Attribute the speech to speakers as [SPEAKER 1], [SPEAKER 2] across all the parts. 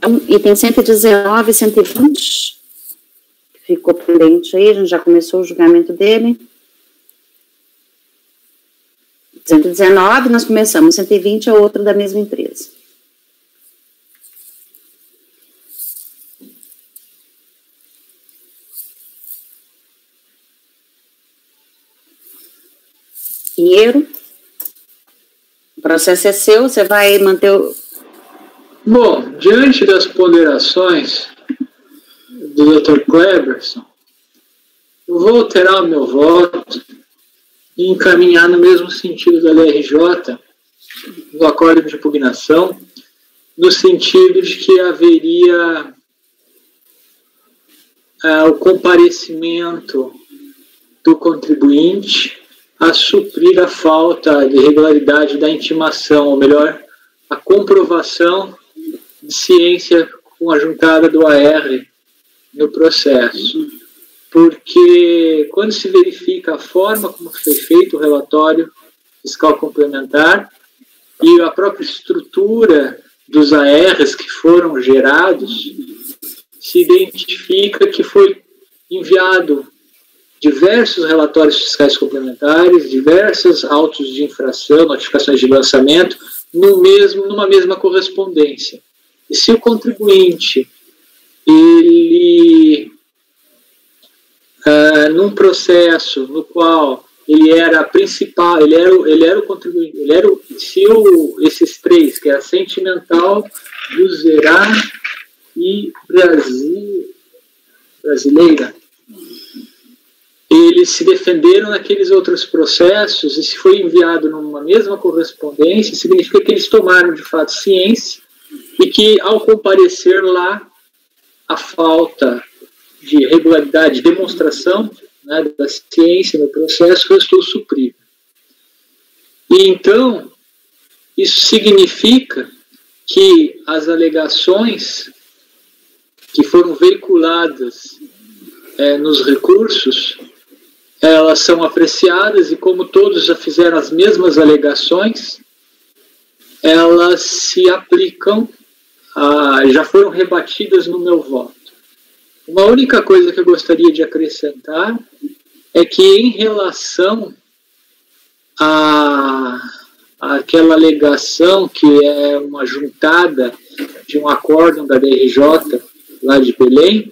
[SPEAKER 1] Item 119 e 120, ficou pendente aí, a gente já começou o julgamento dele. 119 nós começamos, 120 é outro da mesma empresa. Pinheiro, o processo é seu, você vai manter o...
[SPEAKER 2] Bom, diante das ponderações do Dr. Kleberson, eu vou alterar o meu voto e encaminhar no mesmo sentido da LRJ, no acordo de impugnação, no sentido de que haveria o comparecimento do contribuinte a suprir a falta de regularidade da intimação, ou melhor, a comprovação de ciência com a juntada do AR no processo. Porque quando se verifica a forma como foi feito o relatório fiscal complementar e a própria estrutura dos ARs que foram gerados, se identifica que foi enviado diversos relatórios fiscais complementares, diversos autos de infração, notificações de lançamento, numa mesma correspondência. E se o contribuinte, ele, num processo no qual ele era a principal, ele era o contribuinte, esses três, que é a Sentimental, Buzerá e Brasileira, eles se defenderam naqueles outros processos, e se foi enviado numa mesma correspondência, significa que eles tomaram de fato ciência e que, ao comparecer lá, a falta de regularidade, de demonstração, né, da ciência no processo restou suprida. E então, isso significa que as alegações que foram veiculadas nos recursos, elas são apreciadas e, como todos já fizeram as mesmas alegações, elas se aplicam, já foram rebatidas no meu voto. Uma única coisa que eu gostaria de acrescentar é que, em relação àquela alegação que é uma juntada de um acórdão da DRJ lá de Belém,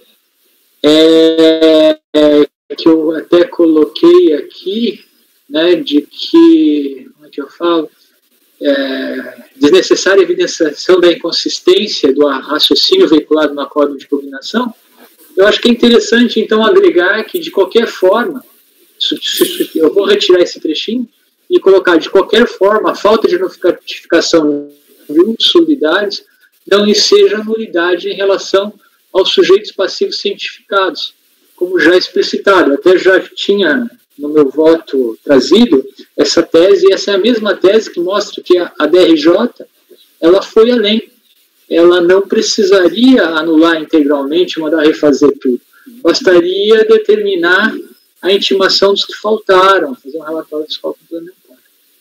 [SPEAKER 2] que eu até coloquei aqui, né, de que, como é que eu falo, desnecessária evidenciação da inconsistência do raciocínio veiculado no acordo de impugnação. Eu acho que é interessante, então, agregar que, de qualquer forma, eu vou retirar esse trechinho e colocar, de qualquer forma, a falta de notificação de usos solidários não enseja nulidade em relação aos sujeitos passivos cientificados, como já explicitado. Eu até já tinha, no meu voto, trazido essa tese, e essa é a mesma tese que mostra que a DRJ ela foi além. Ela não precisaria anular integralmente, mandar refazer tudo. Bastaria determinar a intimação dos que faltaram, fazer um relatório fiscal complementar.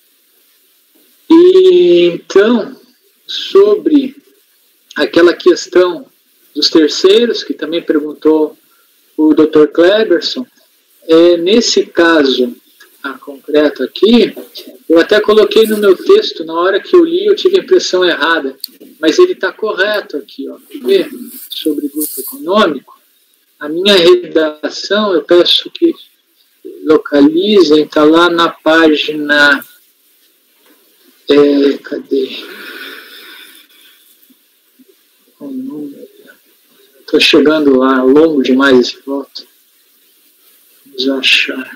[SPEAKER 2] E, então, sobre aquela questão dos terceiros, que também perguntou o Dr. Kleberson, nesse caso concreto aqui, eu até coloquei no meu texto, na hora que eu li, eu tive a impressão errada, mas ele está correto aqui, ó, sobre grupo econômico. A minha redação, eu peço que localizem, está lá na página... cadê? Estou chegando lá, longo demais esse voto. Vamos achar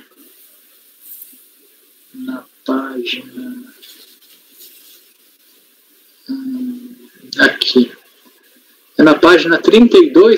[SPEAKER 2] na página... aqui. É na página 32.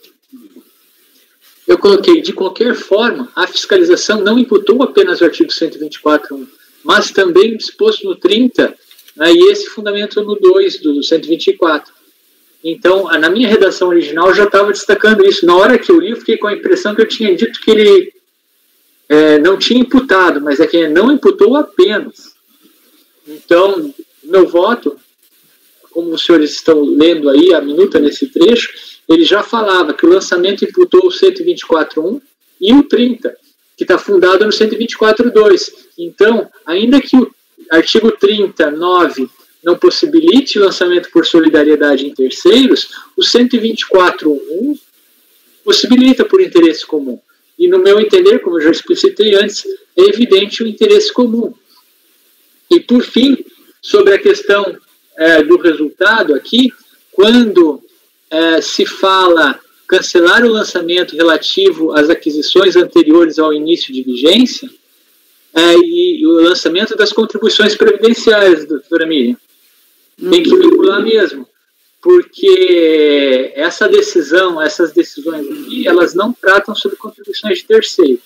[SPEAKER 2] Eu coloquei, de qualquer forma, a fiscalização não imputou apenas o artigo 124.1, mas também o disposto no 30, né, e esse fundamento no 2 do 124. Então, na minha redação original, eu já estava destacando isso. Na hora que eu li, eu fiquei com a impressão que eu tinha dito que ele não tinha imputado, mas é que ele não imputou apenas. Então, meu voto como os senhores estão lendo aí, a minuta nesse trecho, ele já falava que o lançamento imputou o 124.1 e o 30, que está fundado no 124.2. Então, ainda que o artigo 30.9 não possibilite o lançamento por solidariedade em terceiros, o 124.1 possibilita por interesse comum. E no meu entender, como eu já explicitei antes, é evidente o interesse comum. E por fim, sobre a questão do resultado aqui, quando se fala cancelar o lançamento relativo às aquisições anteriores ao início de vigência, e o lançamento das contribuições previdenciárias, doutora Miriam, tem que vincular mesmo, porque essas decisões aqui, elas não tratam sobre contribuições de terceiros.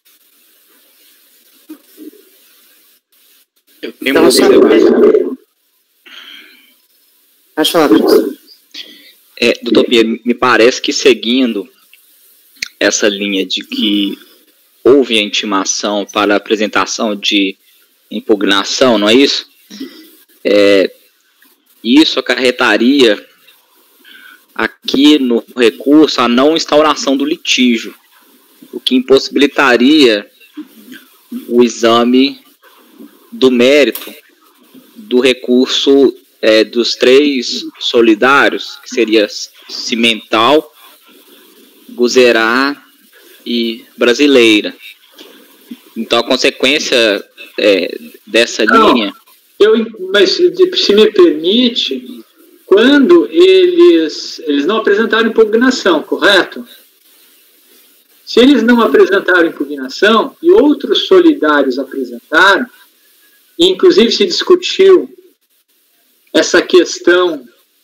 [SPEAKER 3] Eu tenho uma observação.
[SPEAKER 1] Pode falar, professor.
[SPEAKER 3] Doutor Pierre, me parece que seguindo essa linha de que houve a intimação para a apresentação de impugnação, não é isso? Isso acarretaria aqui no recurso a não instauração do litígio, o que impossibilitaria o exame do mérito do recurso dos 3 solidários, que seria Cimental, Guzerá e Brasileira. Então, a consequência dessa linha...
[SPEAKER 2] Mas, se me permite, quando eles não apresentaram impugnação, correto? Se eles não apresentaram impugnação e outros solidários apresentaram, e inclusive se discutiu essa questão,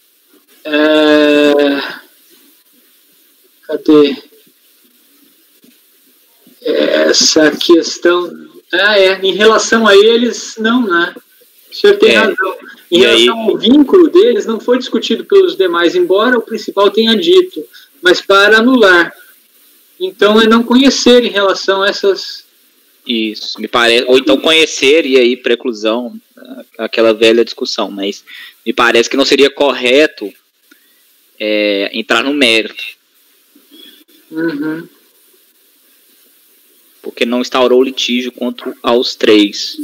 [SPEAKER 2] cadê? Essa questão, em relação a eles, não, né? O senhor tem razão. Em relação ao vínculo deles, não foi discutido pelos demais, embora o principal tenha dito, mas para anular. Então, é não conhecer em relação a essas...
[SPEAKER 3] Isso, me parece, ou então conhecer e aí preclusão, aquela velha discussão, mas me parece que não seria correto entrar no mérito.
[SPEAKER 2] Uhum.
[SPEAKER 3] Porque não instaurou litígio contra aos 3.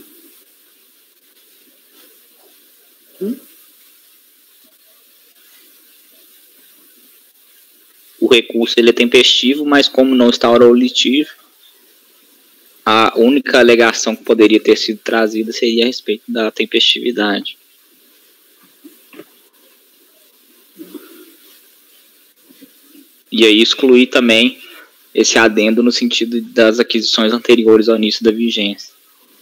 [SPEAKER 3] O recurso ele é tempestivo, mas como não instaurou litígio, a única alegação que poderia ter sido trazida seria a respeito da tempestividade. E aí excluir também esse adendo no sentido das aquisições anteriores ao início da vigência.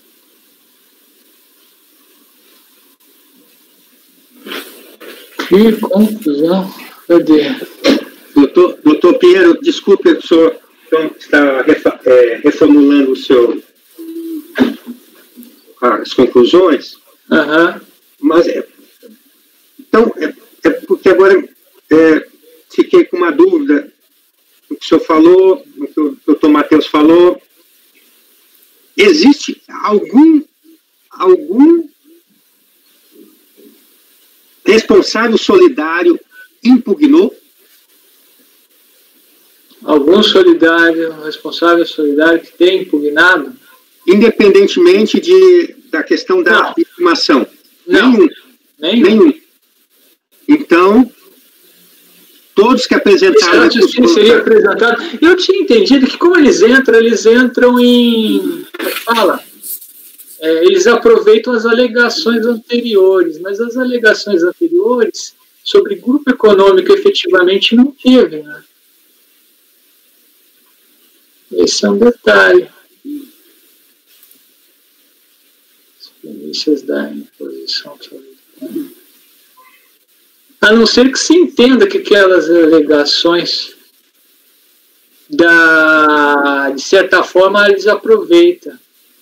[SPEAKER 2] Que confusão. Cadê?
[SPEAKER 4] Doutor Pinheiro, desculpe, o senhor está reformulando as conclusões.
[SPEAKER 2] Uhum.
[SPEAKER 4] Mas, então, porque agora fiquei com uma dúvida no que o senhor falou, no que o doutor Matheus falou. Existe algum responsável solidário impugnou?
[SPEAKER 2] Algum responsável solidário que tenha impugnado?
[SPEAKER 4] Independentemente da questão da intimação.
[SPEAKER 2] Não.
[SPEAKER 4] Nenhum. Então, todos que apresentaram...
[SPEAKER 2] Esse seria apresentado. Eu tinha entendido que como eles entram em... Como é que fala? Eles aproveitam as alegações anteriores, mas as alegações anteriores sobre grupo econômico efetivamente não teve, né? Esse é um detalhe. As premissas da imposição. A não ser que se entenda que aquelas alegações, de certa forma, eles aproveitam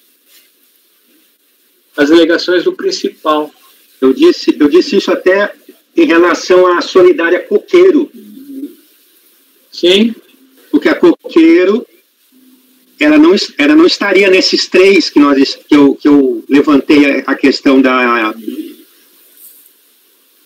[SPEAKER 2] as alegações do principal.
[SPEAKER 4] Eu disse isso até em relação à solidária Coqueiro.
[SPEAKER 2] Sim.
[SPEAKER 4] Porque a Coqueiro, ela não estaria nesses 3 que eu levantei a questão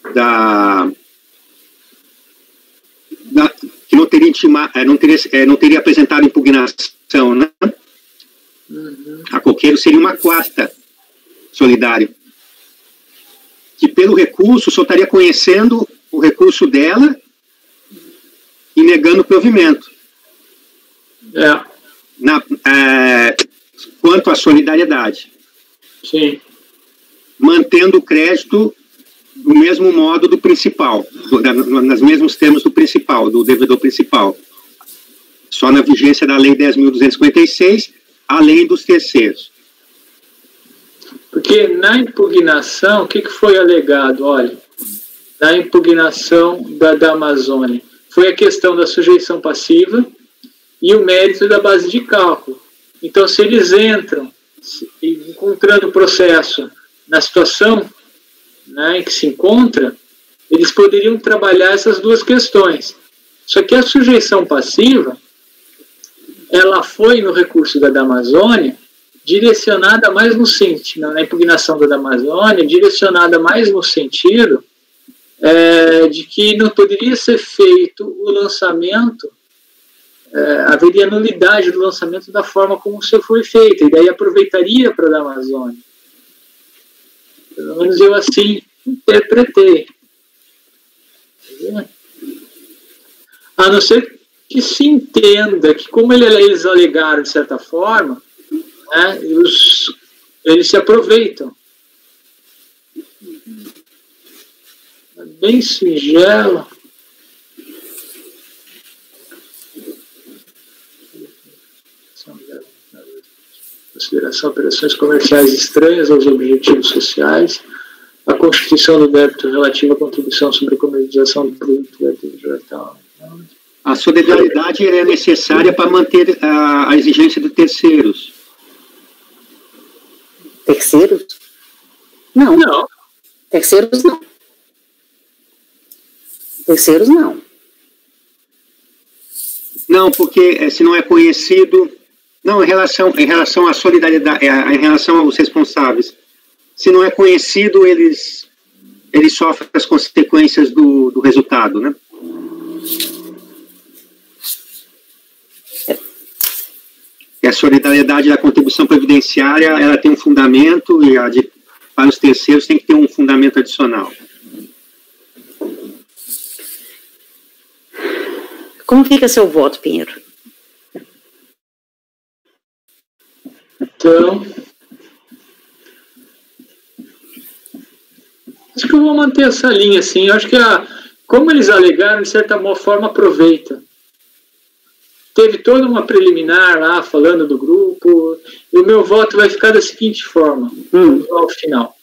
[SPEAKER 4] que não teria apresentado impugnação, né? A Coqueiro seria uma quarta solidária, que pelo recurso só estaria conhecendo o recurso dela e negando o provimento. Quanto à solidariedade.
[SPEAKER 2] Sim.
[SPEAKER 4] Mantendo o crédito no mesmo modo do principal, nos mesmos termos do principal, do devedor principal. Só na vigência da Lei 10.256, além dos terceiros.
[SPEAKER 2] Porque na impugnação, o que foi alegado? Olha, na impugnação da Amazônia, foi a questão da sujeição passiva e o mérito da base de cálculo. Então, se eles entram encontrando o processo na situação, né, em que se encontra, eles poderiam trabalhar essas duas questões. Só que a sujeição passiva, ela foi no recurso da Amazônia direcionada mais no sentido, na impugnação da Amazônia, direcionada mais no sentido de que não poderia ser feito o lançamento, haveria nulidade do lançamento da forma como isso foi feito, e daí aproveitaria para a Amazônia. Pelo menos eu assim interpretei. A não ser que se entenda que, como eles alegaram de certa forma, né, eles se aproveitam. É bem singelo. Consideração de operações comerciais estranhas aos objetivos sociais, a constituição do débito relativo à contribuição sobre a comercialização do produto vegetal.
[SPEAKER 4] A solidariedade é necessária para manter a exigência de terceiros.
[SPEAKER 1] Terceiros? Não.
[SPEAKER 2] Não.
[SPEAKER 1] Terceiros não. Terceiros não.
[SPEAKER 4] Não, porque se não é conhecido... Não, em relação à solidariedade, em relação aos responsáveis. Se não é conhecido, eles sofrem as consequências do resultado, né? E a solidariedade da contribuição previdenciária, ela tem um fundamento, e para os terceiros tem que ter um fundamento adicional.
[SPEAKER 1] Como fica seu voto, Pinheiro?
[SPEAKER 2] Então, acho que eu vou manter essa linha, assim. Eu acho que, como eles alegaram, de certa forma, aproveita. Teve toda uma preliminar lá, falando do grupo, e o meu voto vai ficar da seguinte forma, ao final.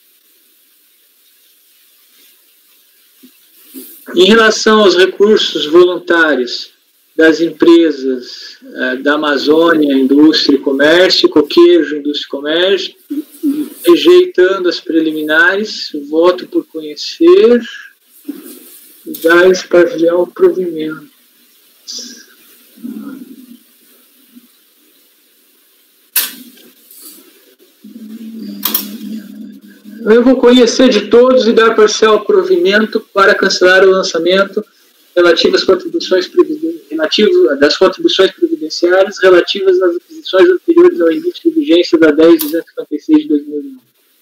[SPEAKER 2] Em relação aos recursos voluntários das empresas da Amazônia, Indústria e Comércio, Coqueijo, Indústria e Comércio, rejeitando as preliminares, voto por conhecer e dar parcial provimento. Eu vou conhecer de todos e dar parcial provimento para cancelar o lançamento relativo às contribuições das contribuições previdenciárias relativas às aquisições anteriores ao início de vigência da 10.256 de 2009.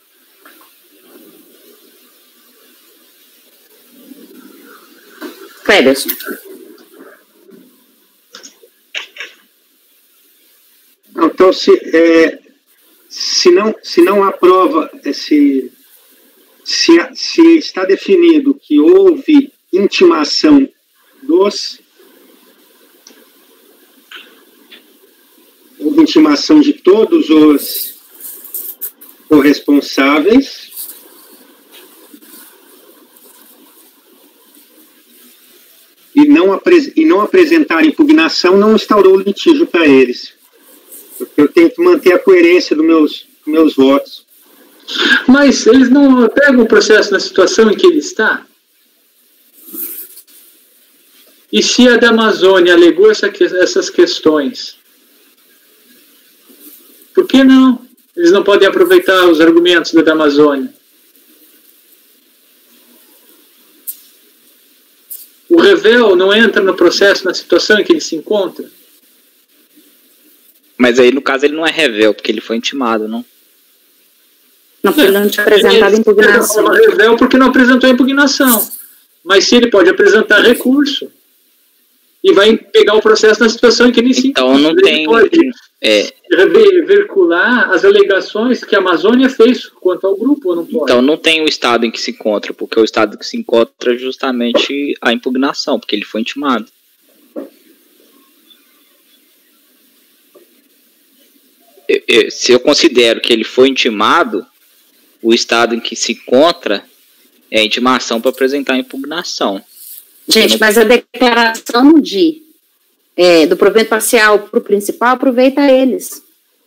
[SPEAKER 1] Cleberson.
[SPEAKER 4] Então, se não aprova, se está definido que houve intimação de todos os corresponsáveis e não apresentar impugnação, não instaurou litígio para eles. Eu tenho que manter a coerência dos meus votos.
[SPEAKER 2] Mas eles não pegam o processo na situação em que ele está? E se a da Amazônia alegou essas questões, por que não? Eles não podem aproveitar os argumentos da Amazônia. O revel não entra no processo na situação em que ele se encontra?
[SPEAKER 3] Mas aí, no caso, ele não é revel, porque ele foi intimado, não?
[SPEAKER 1] Não, porque ele não tinha apresentado impugnação.
[SPEAKER 2] Ele é revel porque não apresentou impugnação. Mas se ele pode apresentar recurso e vai pegar o processo na situação em que ele se encontra.
[SPEAKER 3] Então não tem...
[SPEAKER 2] Veicular as alegações que a Amazônia fez quanto ao grupo, ou não pode?
[SPEAKER 3] Então não tem o estado em que se encontra, porque o estado que se encontra é justamente a impugnação, porque ele foi intimado. Se eu considero que ele foi intimado, o estado em que se encontra é a intimação para apresentar a impugnação.
[SPEAKER 1] Gente, mas a declaração do provento parcial para o principal aproveita eles.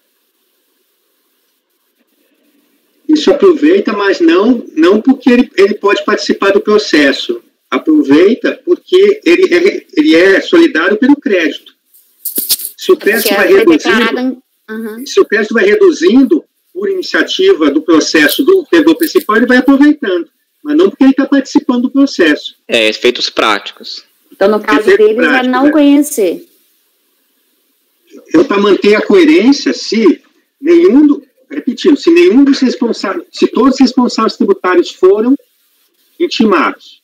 [SPEAKER 4] Isso aproveita, mas não porque ele pode participar do processo. Aproveita porque ele é solidário pelo crédito. Se o crédito vai reduzindo, se o crédito vai reduzindo por iniciativa do processo do devedor principal, ele vai aproveitando. Mas não porque ele está participando do processo.
[SPEAKER 3] Efeitos práticos.
[SPEAKER 1] Então, no caso deles, é não conhecer.
[SPEAKER 4] Para manter a coerência, se todos os responsáveis tributários foram intimados.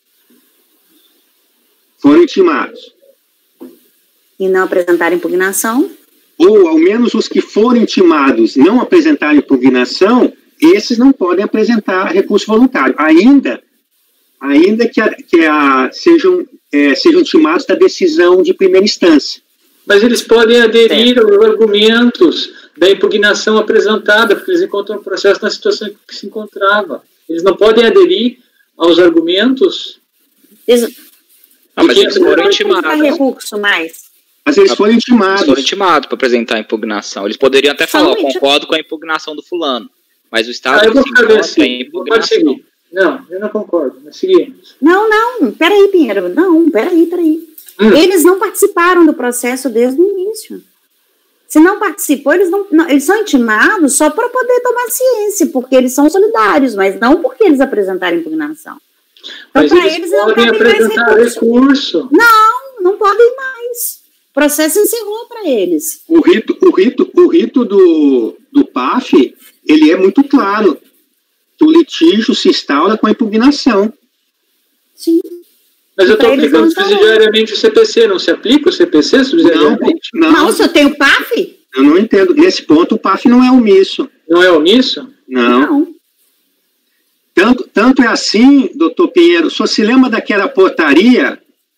[SPEAKER 1] E não apresentar impugnação?
[SPEAKER 4] Ou, ao menos, os que foram intimados não apresentarem impugnação, esses não podem apresentar recurso voluntário, ainda que sejam intimados da decisão de primeira instância.
[SPEAKER 2] Mas eles podem aderir aos argumentos da impugnação apresentada, porque eles encontram o processo na situação em que se encontrava. Eles não podem aderir aos argumentos...
[SPEAKER 3] mas eles foram intimados.
[SPEAKER 1] Recurso mais.
[SPEAKER 4] Mas eles foram intimados.
[SPEAKER 3] Eles foram intimados para apresentar a impugnação. Eles poderiam até falar, eu concordo com a impugnação do fulano. Mas o Estado
[SPEAKER 2] eu vou ficar assim. Pode seguir. Não, eu não concordo. Mas seguimos.
[SPEAKER 1] Não. Peraí, Pinheiro. Não, peraí. Eles não participaram do processo desde o início. Se não participou, eles são intimados só para poder tomar ciência, porque eles são solidários, mas não porque eles apresentaram impugnação. Então,
[SPEAKER 2] para eles não podem apresentar recurso.
[SPEAKER 1] Não podem mais. O processo encerrou para eles.
[SPEAKER 4] O rito do PAF, ele é muito claro. Que o litígio se instaura com a impugnação.
[SPEAKER 1] Sim.
[SPEAKER 2] Mas eu estou aplicando subsidiariamente o CPC. Não se aplica o CPC subsidiariamente?
[SPEAKER 1] Não, se eu tenho PAF?
[SPEAKER 4] Eu não entendo. Nesse ponto, o PAF não é omisso.
[SPEAKER 2] Não é omisso?
[SPEAKER 4] Não. Tanto é assim, doutor Pinheiro, o senhor se lembra daquela portaria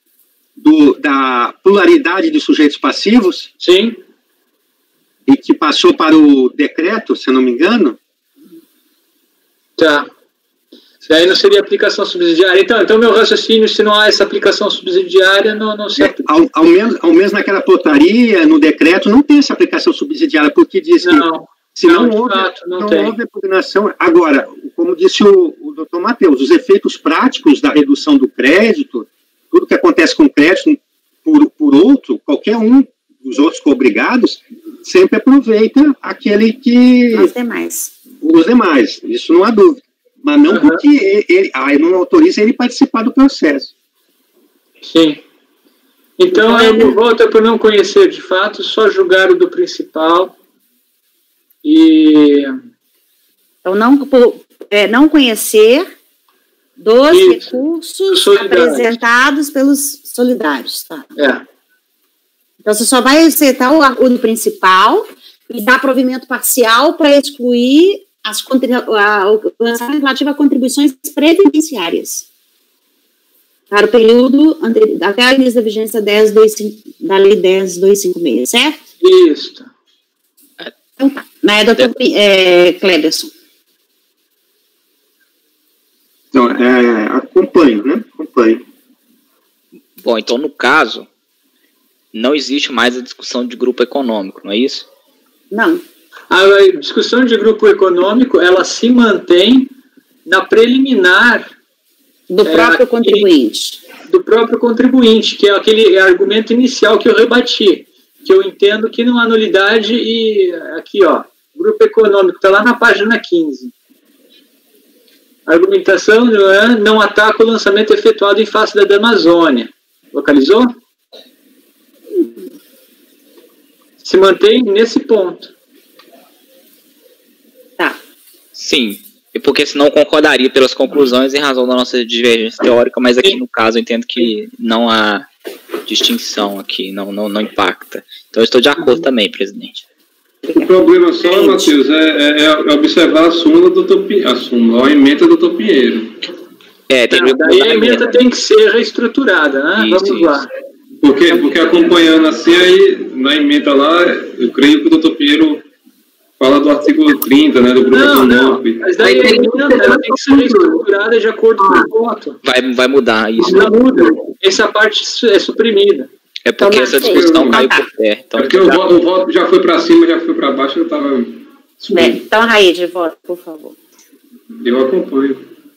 [SPEAKER 4] da pluralidade de sujeitos passivos?
[SPEAKER 2] Sim.
[SPEAKER 4] E que passou para o decreto, se eu não me engano?
[SPEAKER 2] Tá. Daí não seria aplicação subsidiária. Então meu raciocínio, se não há essa aplicação subsidiária, não se aplica.
[SPEAKER 4] Ao menos naquela portaria, no decreto, não tem essa aplicação subsidiária, porque diz que se não houve impugnação. Agora, como disse o doutor Matheus, os efeitos práticos da redução do crédito, tudo que acontece com o crédito por outro, qualquer um dos outros coobrigados, sempre aproveita aquele que... Os demais, isso não há dúvida. Mas não porque ele não autoriza ele participar do processo.
[SPEAKER 2] Sim. Então, ele volta por não conhecer de fato, só julgar o do principal e...
[SPEAKER 1] Então, não conhecer dos recursos apresentados pelos solidários. Tá? Então, você só vai aceitar o do principal e dar provimento parcial para excluir o lançamento relativo a contribuições previdenciárias para o período até a início da vigência da Lei 10.256, certo?
[SPEAKER 2] Isso.
[SPEAKER 1] Então tá. Mas doutor Cleberson.
[SPEAKER 4] Não, acompanho, né? Acompanho.
[SPEAKER 3] Bom, então no caso, não existe mais a discussão de grupo econômico, não é isso?
[SPEAKER 1] Não.
[SPEAKER 2] A discussão de grupo econômico, ela se mantém na preliminar
[SPEAKER 1] do próprio contribuinte.
[SPEAKER 2] Do próprio contribuinte, que é aquele argumento inicial que eu rebati, que eu entendo que não há nulidade e aqui, grupo econômico, está lá na página 15. A argumentação não ataca o lançamento efetuado em face da Amazônia. Localizou? Se mantém nesse ponto.
[SPEAKER 1] Tá.
[SPEAKER 3] Sim, porque senão concordaria pelas conclusões em razão da nossa divergência teórica, mas aqui no caso eu entendo que não há distinção aqui, não impacta. Então eu estou de acordo também, presidente.
[SPEAKER 5] O problema só, Matheus, é observar a súmula do a emenda do Dr. Pinheiro.
[SPEAKER 2] Daí a emenda tem que ser reestruturada, né? Vamos lá.
[SPEAKER 5] Porque acompanhando assim, aí na emenda lá, eu creio que o Dr. Pinheiro fala do artigo 30, né, do grupo
[SPEAKER 2] não, mas daí a emenda ela tem que ser reestruturada de acordo com o voto.
[SPEAKER 3] Vai mudar isso.
[SPEAKER 2] Não muda. Essa parte é suprimida.
[SPEAKER 3] É porque essa discussão caiu por terra. Então,
[SPEAKER 5] porque o voto já foi para cima, já foi para baixo, eu estava...
[SPEAKER 1] Então, Raíde, voto, por favor.
[SPEAKER 5] Eu acompanho.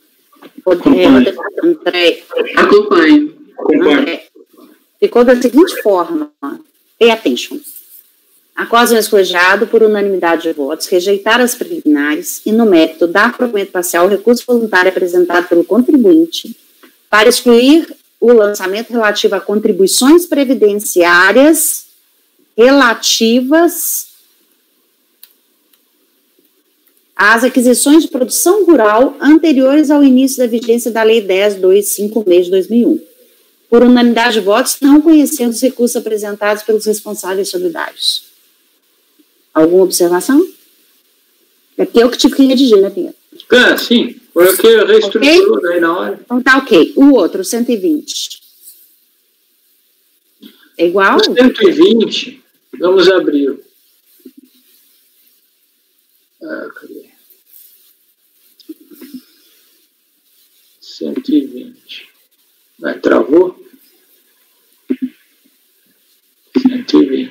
[SPEAKER 1] André.
[SPEAKER 6] Acompanho.
[SPEAKER 1] Ficou da seguinte forma. Pay attention. Acósio escojado por unanimidade de votos, rejeitar as preliminares e, no mérito, dar provimento parcial ao recurso voluntário apresentado pelo contribuinte para excluir o lançamento relativo a contribuições previdenciárias relativas às aquisições de produção rural anteriores ao início da vigência da Lei 10.256 de 2001. Por unanimidade de votos, não conhecendo os recursos apresentados pelos responsáveis solidários. Alguma observação? É porque eu que tive que redigir, né, Pinheiro?
[SPEAKER 2] Sim. Foi o que eu reestruturou aí na hora.
[SPEAKER 1] Então tá ok. O outro, 120. É igual?
[SPEAKER 2] 120, vamos abrir. Cadê? 120. Travou? 120.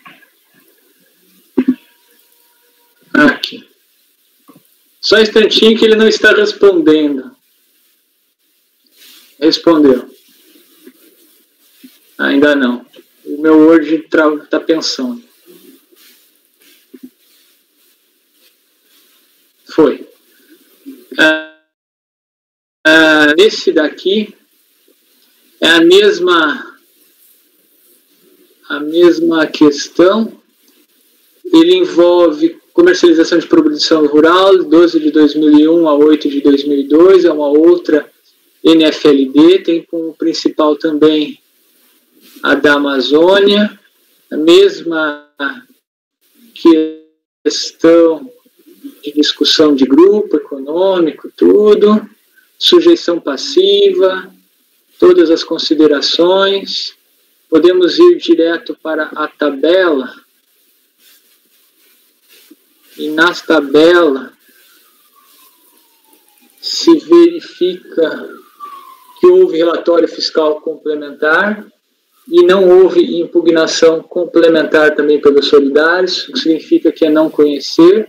[SPEAKER 2] Aqui. Só um instantinho que ele não está respondendo. Respondeu. Ainda não. O meu Word está pensando. Foi. Esse daqui é a mesma questão. Ele envolve comercialização de produção rural, 12 de 2001 a 8 de 2002, é uma outra NFLD, tem como principal também a da Amazônia, a mesma questão de discussão de grupo econômico, tudo, sujeição passiva, todas as considerações. Podemos ir direto para a tabela. E na tabela se verifica que houve relatório fiscal complementar e não houve impugnação complementar também pelos solidários, o que significa que é não conhecer.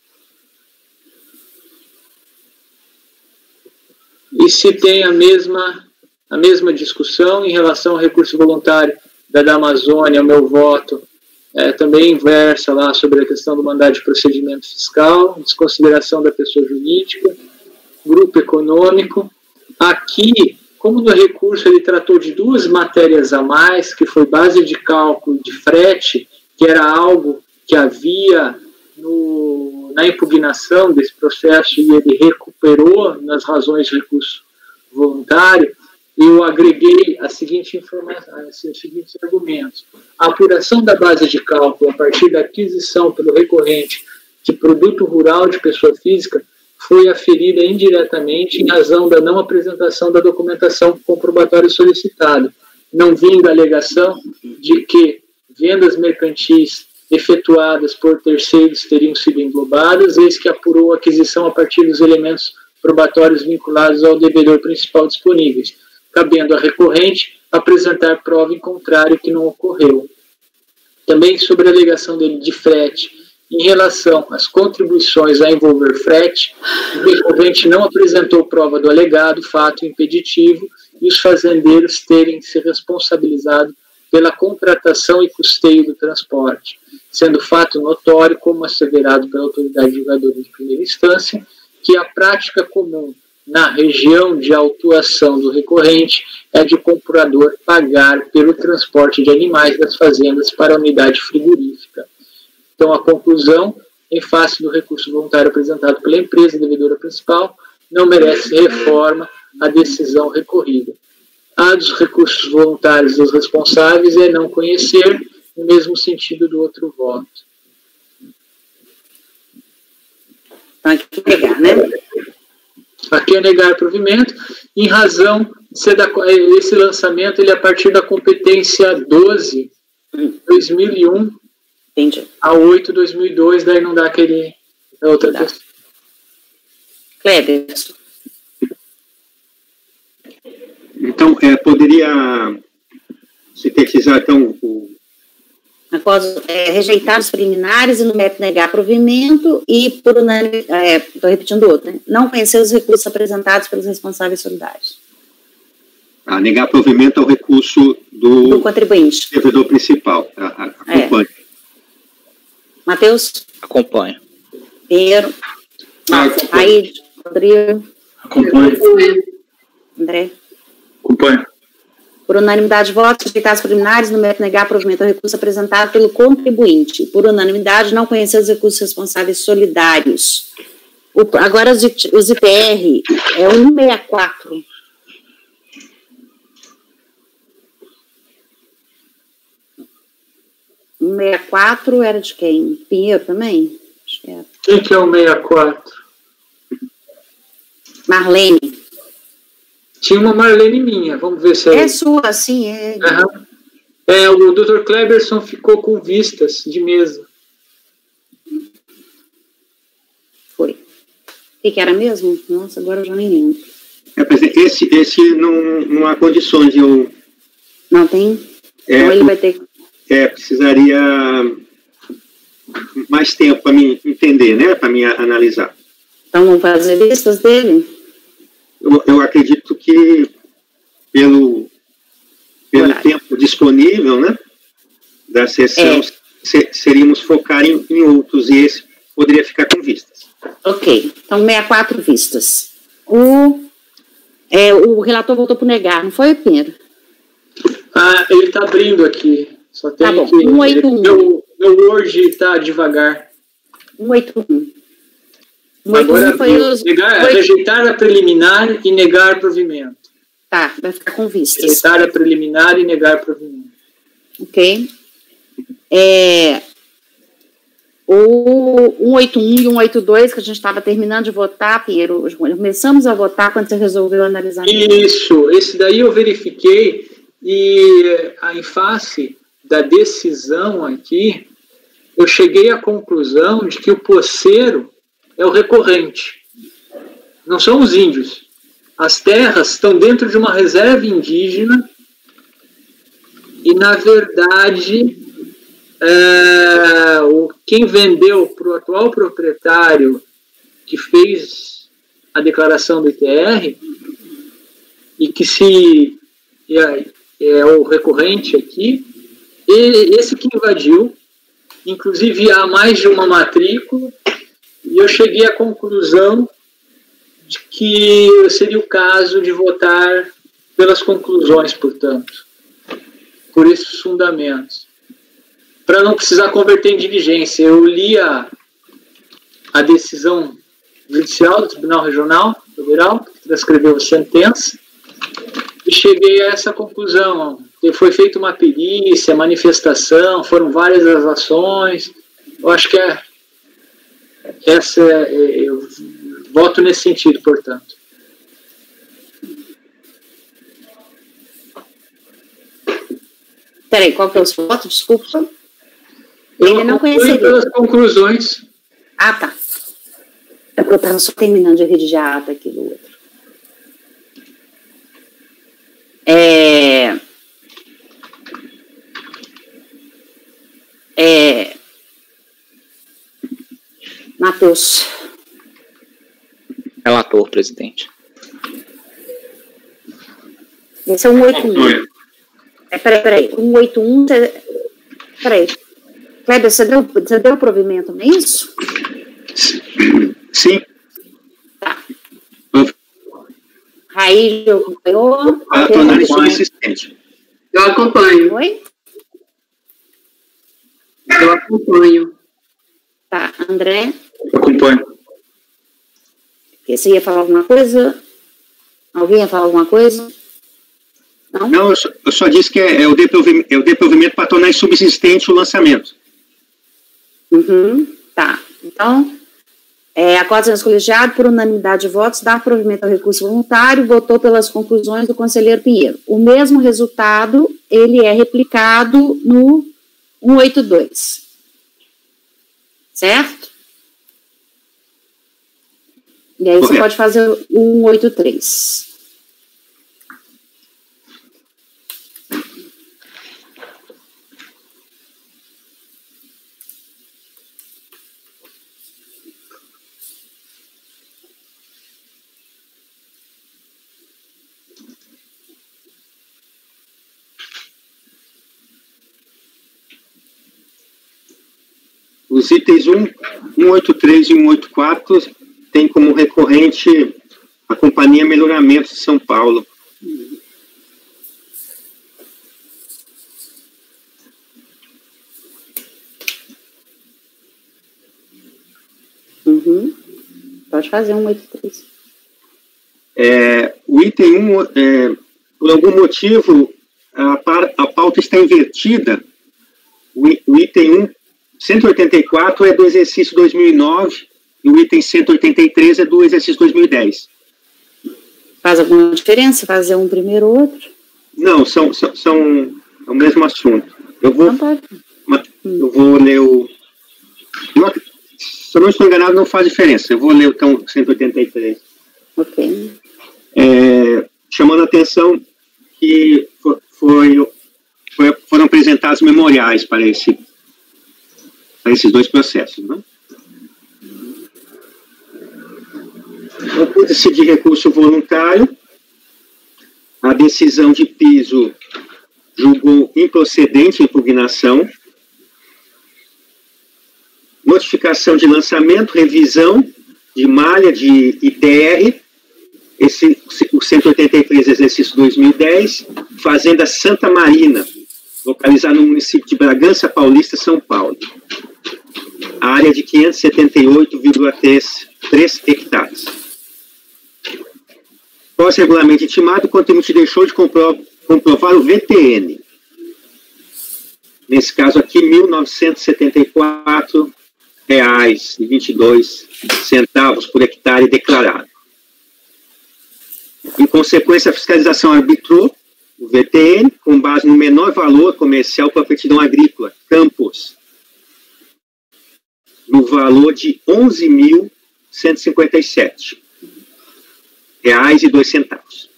[SPEAKER 2] E se tem a mesma discussão em relação ao recurso voluntário da Amazônia, o meu voto também versa lá sobre a questão do mandado de procedimento fiscal, desconsideração da pessoa jurídica, grupo econômico. Aqui, como no recurso ele tratou de duas matérias a mais, que foi base de cálculo de frete, que era algo que havia na impugnação desse processo e ele recuperou nas razões de recurso voluntário, eu agreguei a seguinte informação, os seguintes argumentos. A apuração da base de cálculo a partir da aquisição pelo recorrente de produto rural de pessoa física foi aferida indiretamente em razão da não apresentação da documentação comprobatória solicitada, não vindo a alegação de que vendas mercantis efetuadas por terceiros teriam sido englobadas, eis que apurou a aquisição a partir dos elementos probatórios vinculados ao devedor principal disponíveis, cabendo a recorrente apresentar prova em contrário que não ocorreu. Também sobre a alegação dele de frete, em relação às contribuições a envolver frete, o recorrente não apresentou prova do alegado fato impeditivo e os fazendeiros terem se responsabilizado pela contratação e custeio do transporte, sendo fato notório, como asseverado pela autoridade julgadora de primeira instância, que a prática comum na região de autuação do recorrente é de o comprador pagar pelo transporte de animais das fazendas para a unidade frigorífica. Então, a conclusão, em face do recurso voluntário apresentado pela empresa devedora principal, não merece reforma a decisão recorrida. A dos recursos voluntários dos responsáveis é não conhecer, no mesmo sentido do outro voto.
[SPEAKER 1] Aqui é negar, né?
[SPEAKER 2] Aqui é negar provimento, em razão de ser esse lançamento ele é a partir da competência 12, 2001,
[SPEAKER 1] entendi,
[SPEAKER 2] a 8, 2002, daí não dá aquele... outra questão.
[SPEAKER 1] Kleber.
[SPEAKER 4] Então, poderia sintetizar, então,
[SPEAKER 1] após rejeitar os preliminares e no mérito negar provimento e por unânime, estou repetindo outro, né? Não conhecer os recursos apresentados pelos responsáveis solidários.
[SPEAKER 4] Negar provimento ao recurso do
[SPEAKER 1] contribuinte.
[SPEAKER 4] Devedor principal. Acompanhe.
[SPEAKER 1] Matheus?
[SPEAKER 3] Acompanho.
[SPEAKER 1] Pedro? Aí, Rodrigo?
[SPEAKER 5] Acompanho.
[SPEAKER 1] André?
[SPEAKER 5] Acompanho.
[SPEAKER 1] Por unanimidade de votos, rejeitar os preliminares no mérito negar provimento ao recurso apresentado pelo contribuinte. Por unanimidade, não conhecer os recursos responsáveis solidários. Agora, os IPR é 164. O 164 era de quem? Pinheiro também? Acho que era.
[SPEAKER 2] Quem que é o 64?
[SPEAKER 1] Marlene.
[SPEAKER 2] Tinha uma Marlene minha, vamos ver se
[SPEAKER 1] é sua, sim, é.
[SPEAKER 2] O Dr. Kleberson ficou com vistas de mesa.
[SPEAKER 1] Foi. O que era mesmo? Nossa, agora eu já nem lembro.
[SPEAKER 4] Esse não há condições de eu...
[SPEAKER 1] Não tem? Então ele vai ter...
[SPEAKER 4] precisaria mais tempo para me entender, né? Para me analisar.
[SPEAKER 1] Então vamos fazer vistas dele?
[SPEAKER 4] Eu acredito que pelo tempo disponível, né, da sessão, seríamos focar em outros, e esse poderia ficar com vistas.
[SPEAKER 1] Ok, então 64 vistas. O relator voltou para negar, não foi, Pedro?
[SPEAKER 2] Ele está abrindo aqui. Só tem
[SPEAKER 1] bom.
[SPEAKER 2] que...
[SPEAKER 1] 181.
[SPEAKER 2] Meu Word está devagar.
[SPEAKER 1] 181.
[SPEAKER 2] Agora rejeitar a preliminar e negar provimento.
[SPEAKER 1] Tá, vai ficar com vistas.
[SPEAKER 2] Rejeitar a preliminar e negar provimento.
[SPEAKER 1] Ok. O 181 e 182, que a gente estava terminando de votar, Piero, começamos a votar quando você resolveu analisar.
[SPEAKER 2] Isso, esse daí eu verifiquei, e em face da decisão aqui, eu cheguei à conclusão de que o posseiro é o recorrente, não são os índios. As terras estão dentro de uma reserva indígena e, na verdade, quem vendeu para o atual proprietário que fez a declaração do ITR e que é o recorrente aqui, esse que invadiu, inclusive há mais de uma matrícula, e eu cheguei à conclusão de que seria o caso de votar pelas conclusões, portanto, por esses fundamentos. Para não precisar converter em diligência, eu li a decisão judicial do Tribunal Regional Federal, que transcreveu a sentença, e cheguei a essa conclusão. Foi feita uma perícia, manifestação, foram várias as ações. Eu acho que eu voto nesse sentido, portanto.
[SPEAKER 1] Peraí, qual que é o seu voto? Desculpa.
[SPEAKER 2] Ele não conheceria. Pelas conclusões.
[SPEAKER 1] Ah, tá. Eu estava só terminando de redigir a ata aqui do outro. Matheus.
[SPEAKER 3] Relator, presidente.
[SPEAKER 1] Esse é 181. Peraí. 181. Peraí. Kleber, você deu o provimento, não é isso?
[SPEAKER 4] Sim.
[SPEAKER 1] Tá. Aí eu acompanhou.
[SPEAKER 4] Para tornar insubsistente.
[SPEAKER 6] Eu acompanho.
[SPEAKER 1] Oi?
[SPEAKER 6] Eu acompanho.
[SPEAKER 1] Tá, André?
[SPEAKER 2] Acompanho.
[SPEAKER 1] Você ia falar alguma coisa? Alguém ia falar alguma coisa? Não?
[SPEAKER 4] Não, eu só disse que é o deprovimento para tornar insubsistente o lançamento.
[SPEAKER 1] Tá. Então, a Cota do colegiado, por unanimidade de votos, dá provimento ao recurso voluntário, votou pelas conclusões do conselheiro Pinheiro. O mesmo resultado, ele é replicado no 182. Certo? E aí você pode fazer o 183.
[SPEAKER 4] Os itens 183 e 184 têm como recorrente a Companhia Melhoramento de São Paulo.
[SPEAKER 1] Pode fazer 183.
[SPEAKER 4] O item 1, por algum motivo, a pauta está invertida. O item 184 é do exercício 2009 e o item 183 é do exercício 2010.
[SPEAKER 1] Faz alguma diferença fazer um primeiro ou outro?
[SPEAKER 4] Não, são o mesmo assunto. Eu vou ler o... Se eu não estou enganado, não faz diferença. Eu vou ler então 183.
[SPEAKER 1] Ok.
[SPEAKER 4] Chamando a atenção que foram apresentados memoriais para esses dois processos, né? Ocupa-se de recurso voluntário. A decisão de piso julgou improcedente a impugnação. Notificação de lançamento, revisão de malha de ITR, o 183, exercício 2010, Fazenda Santa Marina, localizada no município de Bragança Paulista, São Paulo. Área de 578,3 hectares. Pós-regulamento intimado, o contribuinte deixou de comprovar o VTN. Nesse caso aqui, R$ 1.974,22 por hectare declarado. Em consequência, a fiscalização arbitrou o VTN com base no menor valor comercial para a aptidão agrícola, Campos, no valor de R$ 11.157,02.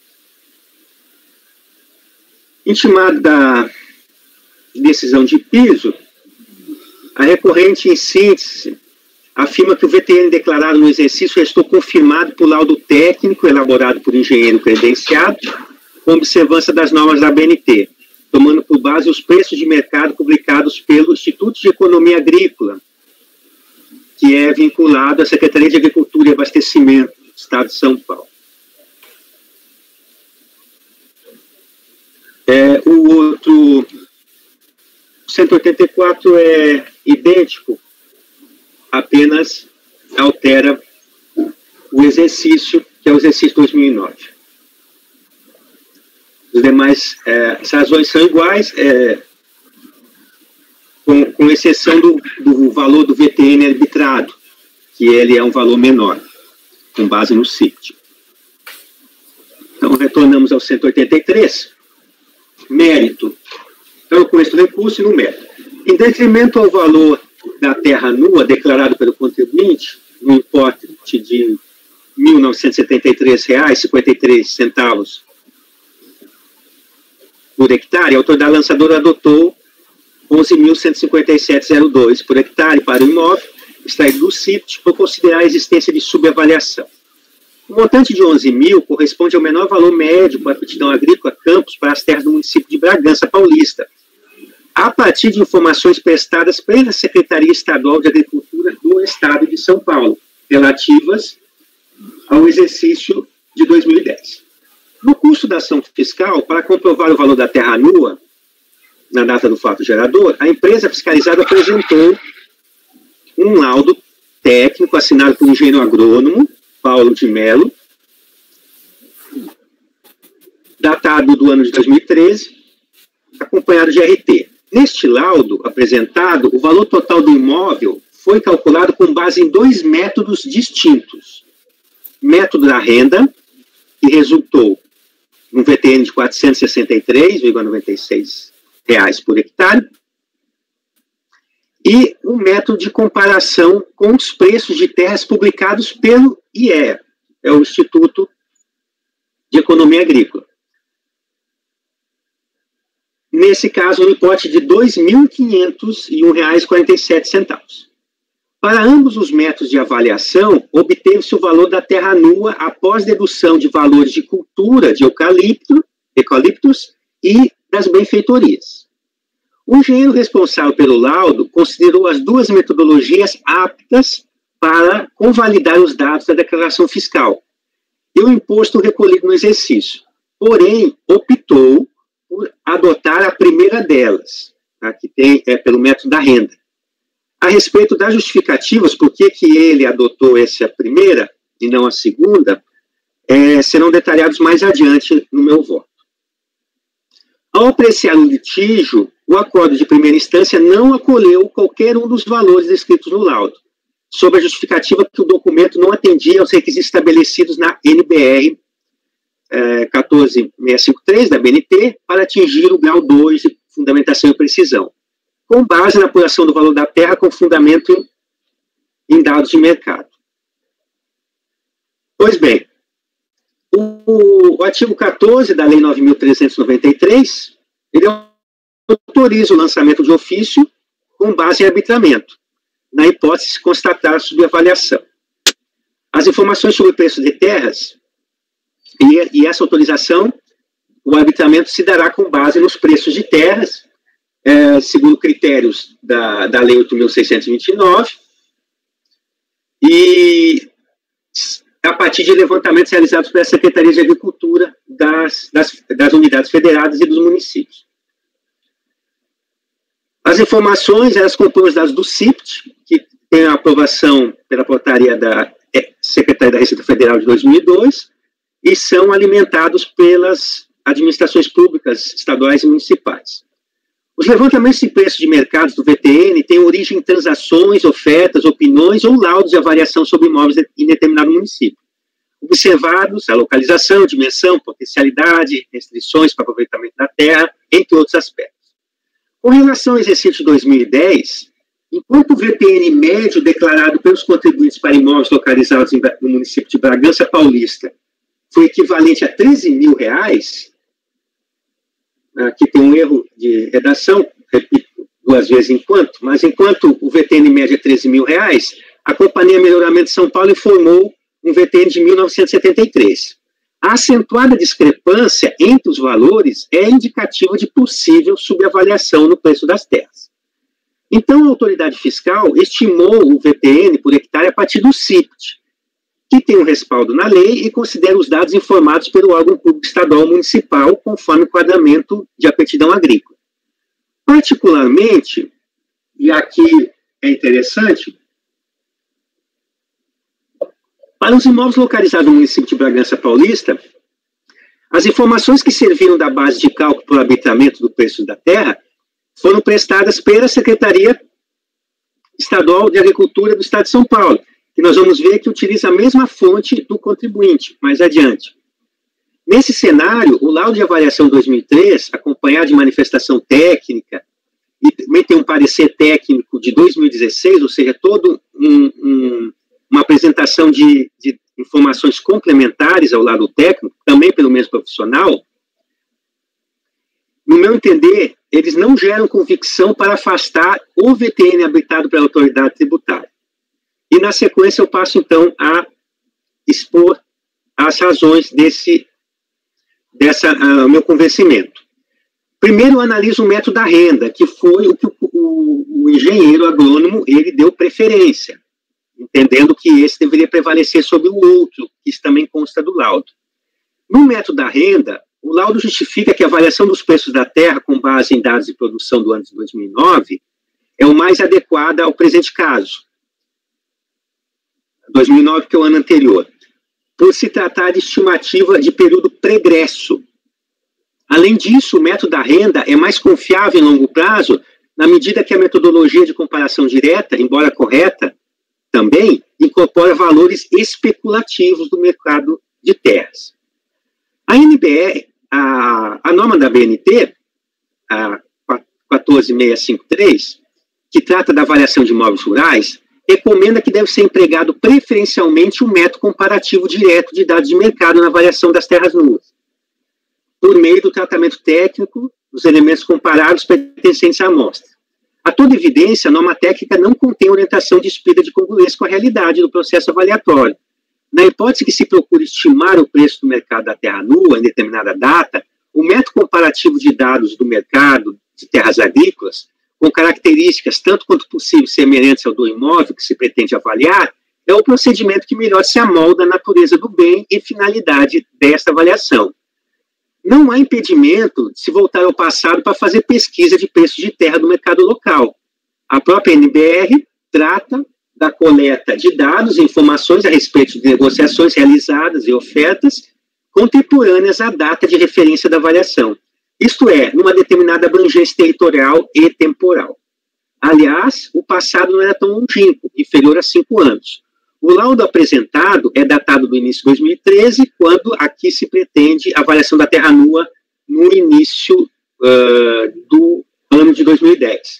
[SPEAKER 4] Intimado da decisão de piso, a recorrente, em síntese, afirma que o VTN declarado no exercício restou confirmado por laudo técnico elaborado por engenheiro credenciado, com observância das normas da ABNT, tomando por base os preços de mercado publicados pelo Instituto de Economia Agrícola, que é vinculado à Secretaria de Agricultura e Abastecimento do Estado de São Paulo. O outro, 184, é idêntico, apenas altera o exercício, que é o exercício 2009. Os demais, as razões são iguais, com exceção do valor do VTN arbitrado, que ele é um valor menor, com base no CIT. Então, retornamos ao 183. Mérito. Então, eu conheço o recurso e no mérito. Em detrimento ao valor da terra nua declarado pelo contribuinte, no importe de R$ 1.973,53 por hectare, a autoridade lançadora adotou 11.157,02 por hectare para o imóvel extraído do CIT por considerar a existência de subavaliação. O montante de 11 mil corresponde ao menor valor médio para a aptidão agrícola Campos para as terras do município de Bragança Paulista, a partir de informações prestadas pela Secretaria Estadual de Agricultura do Estado de São Paulo, relativas ao exercício de 2010. No curso da ação fiscal, para comprovar o valor da terra nua, na data do fato gerador, a empresa fiscalizada apresentou um laudo técnico assinado por um engenheiro agrônomo, Paulo de Mello, datado do ano de 2013, acompanhado de RT. Neste laudo apresentado, o valor total do imóvel foi calculado com base em 2 métodos distintos. Método da renda, que resultou num VTN de R$ 463,96 por hectare, e um método de comparação com os preços de terras publicados pelo IEA, é o Instituto de Economia Agrícola. Nesse caso, uma hipótese de R$ 2.501,47. Para ambos os métodos de avaliação, obteve-se o valor da terra nua após dedução de valores de cultura de eucaliptos e das benfeitorias. O engenheiro responsável pelo laudo considerou as 2 metodologias aptas para convalidar os dados da declaração fiscal e o imposto recolhido no exercício. Porém, optou por adotar a primeira delas, tá, que pelo método da renda. A respeito das justificativas, por que ele adotou essa primeira e não a segunda, serão detalhados mais adiante no meu voto. Ao apreciar o litígio, o acordo de primeira instância não acolheu qualquer um dos valores descritos no laudo, sob a justificativa que o documento não atendia aos requisitos estabelecidos na NBR 14653 da BNT para atingir o grau 2 de fundamentação e precisão, com base na apuração do valor da terra com fundamento em dados de mercado. Pois bem, o artigo 14 da Lei 9.393, ele autoriza o lançamento de ofício com base em arbitramento, na hipótese de constatar subavaliação. As informações sobre o preço de terras e essa autorização, o arbitramento se dará com base nos preços de terras, segundo critérios da Lei 8.629, e a partir de levantamentos realizados pela Secretaria de Agricultura das unidades federadas e dos municípios. As informações, elas compõem os dados do CIPT, que tem a aprovação pela portaria da Secretaria da Receita Federal de 2002, e são alimentados pelas administrações públicas estaduais e municipais. Os levantamentos de preços de mercados do VTN têm origem em transações, ofertas, opiniões ou laudos de avaliação sobre imóveis em determinado município, observados a localização, dimensão, potencialidade, restrições para aproveitamento da terra, entre outros aspectos. Com relação ao exercício de 2010, enquanto o VTN médio declarado pelos contribuintes para imóveis localizados no município de Bragança Paulista foi equivalente a R$ 13.000, aqui tem um erro de redação, repito 2 vezes enquanto o VTN médio é R$ 13.000, a Companhia Melhoramento de São Paulo informou um VTN de 1973. A acentuada discrepância entre os valores é indicativa de possível subavaliação no preço das terras. Então, a autoridade fiscal estimou o VTN por hectare a partir do CIPT, que tem um respaldo na lei e considera os dados informados pelo órgão público estadual ou municipal, conforme o enquadramento de aptidão agrícola. Particularmente, e aqui é interessante, para os imóveis localizados no município de Bragança Paulista, as informações que serviram da base de cálculo para o arbitramento do preço da terra foram prestadas pela Secretaria Estadual de Agricultura do Estado de São Paulo, que nós vamos ver que utiliza a mesma fonte do contribuinte, mais adiante. Nesse cenário, o laudo de avaliação 2003, acompanhado de manifestação técnica, e também tem um parecer técnico de 2016, ou seja, todo uma apresentação de informações complementares ao lado técnico, também pelo mesmo profissional, no meu entender, eles não geram convicção para afastar o VTN habilitado pela autoridade tributária. E, na sequência, eu passo, então, a expor as razões meu convencimento. Primeiro, eu analiso o método da renda, que foi o que o engenheiro agrônomo ele deu preferência, entendendo que esse deveria prevalecer sobre o outro, que isso também consta do laudo. No método da renda, o laudo justifica que a avaliação dos preços da terra com base em dados de produção do ano de 2009 é o mais adequado ao presente caso. 2009, que é o ano anterior, por se tratar de estimativa de período pregresso. Além disso, o método da renda é mais confiável em longo prazo, na medida que a metodologia de comparação direta, embora correta, também incorpora valores especulativos do mercado de terras. A NBR, a norma da BNT, a 14653, que trata da avaliação de imóveis rurais, recomenda que deve ser empregado preferencialmente um método comparativo direto de dados de mercado na avaliação das terras nuas, por meio do tratamento técnico dos elementos comparados pertencentes à amostra. A toda evidência, a norma técnica não contém orientação despida de congruência com a realidade do processo avaliatório. Na hipótese que se procure estimar o preço do mercado da terra nua em determinada data, o método comparativo de dados do mercado de terras agrícolas, com características tanto quanto possível semelhantes ao do imóvel que se pretende avaliar, é o procedimento que melhor se amolda à natureza do bem e finalidade desta avaliação. Não há impedimento de se voltar ao passado para fazer pesquisa de preços de terra do mercado local. A própria NBR trata da coleta de dados e informações a respeito de negociações realizadas e ofertas contemporâneas à data de referência da avaliação. Isto é, numa determinada abrangência territorial e temporal. Aliás, o passado não era tão longínquo, inferior a 5 anos. O laudo apresentado é datado do início de 2013, quando aqui se pretende a avaliação da terra nua no início do ano de 2010.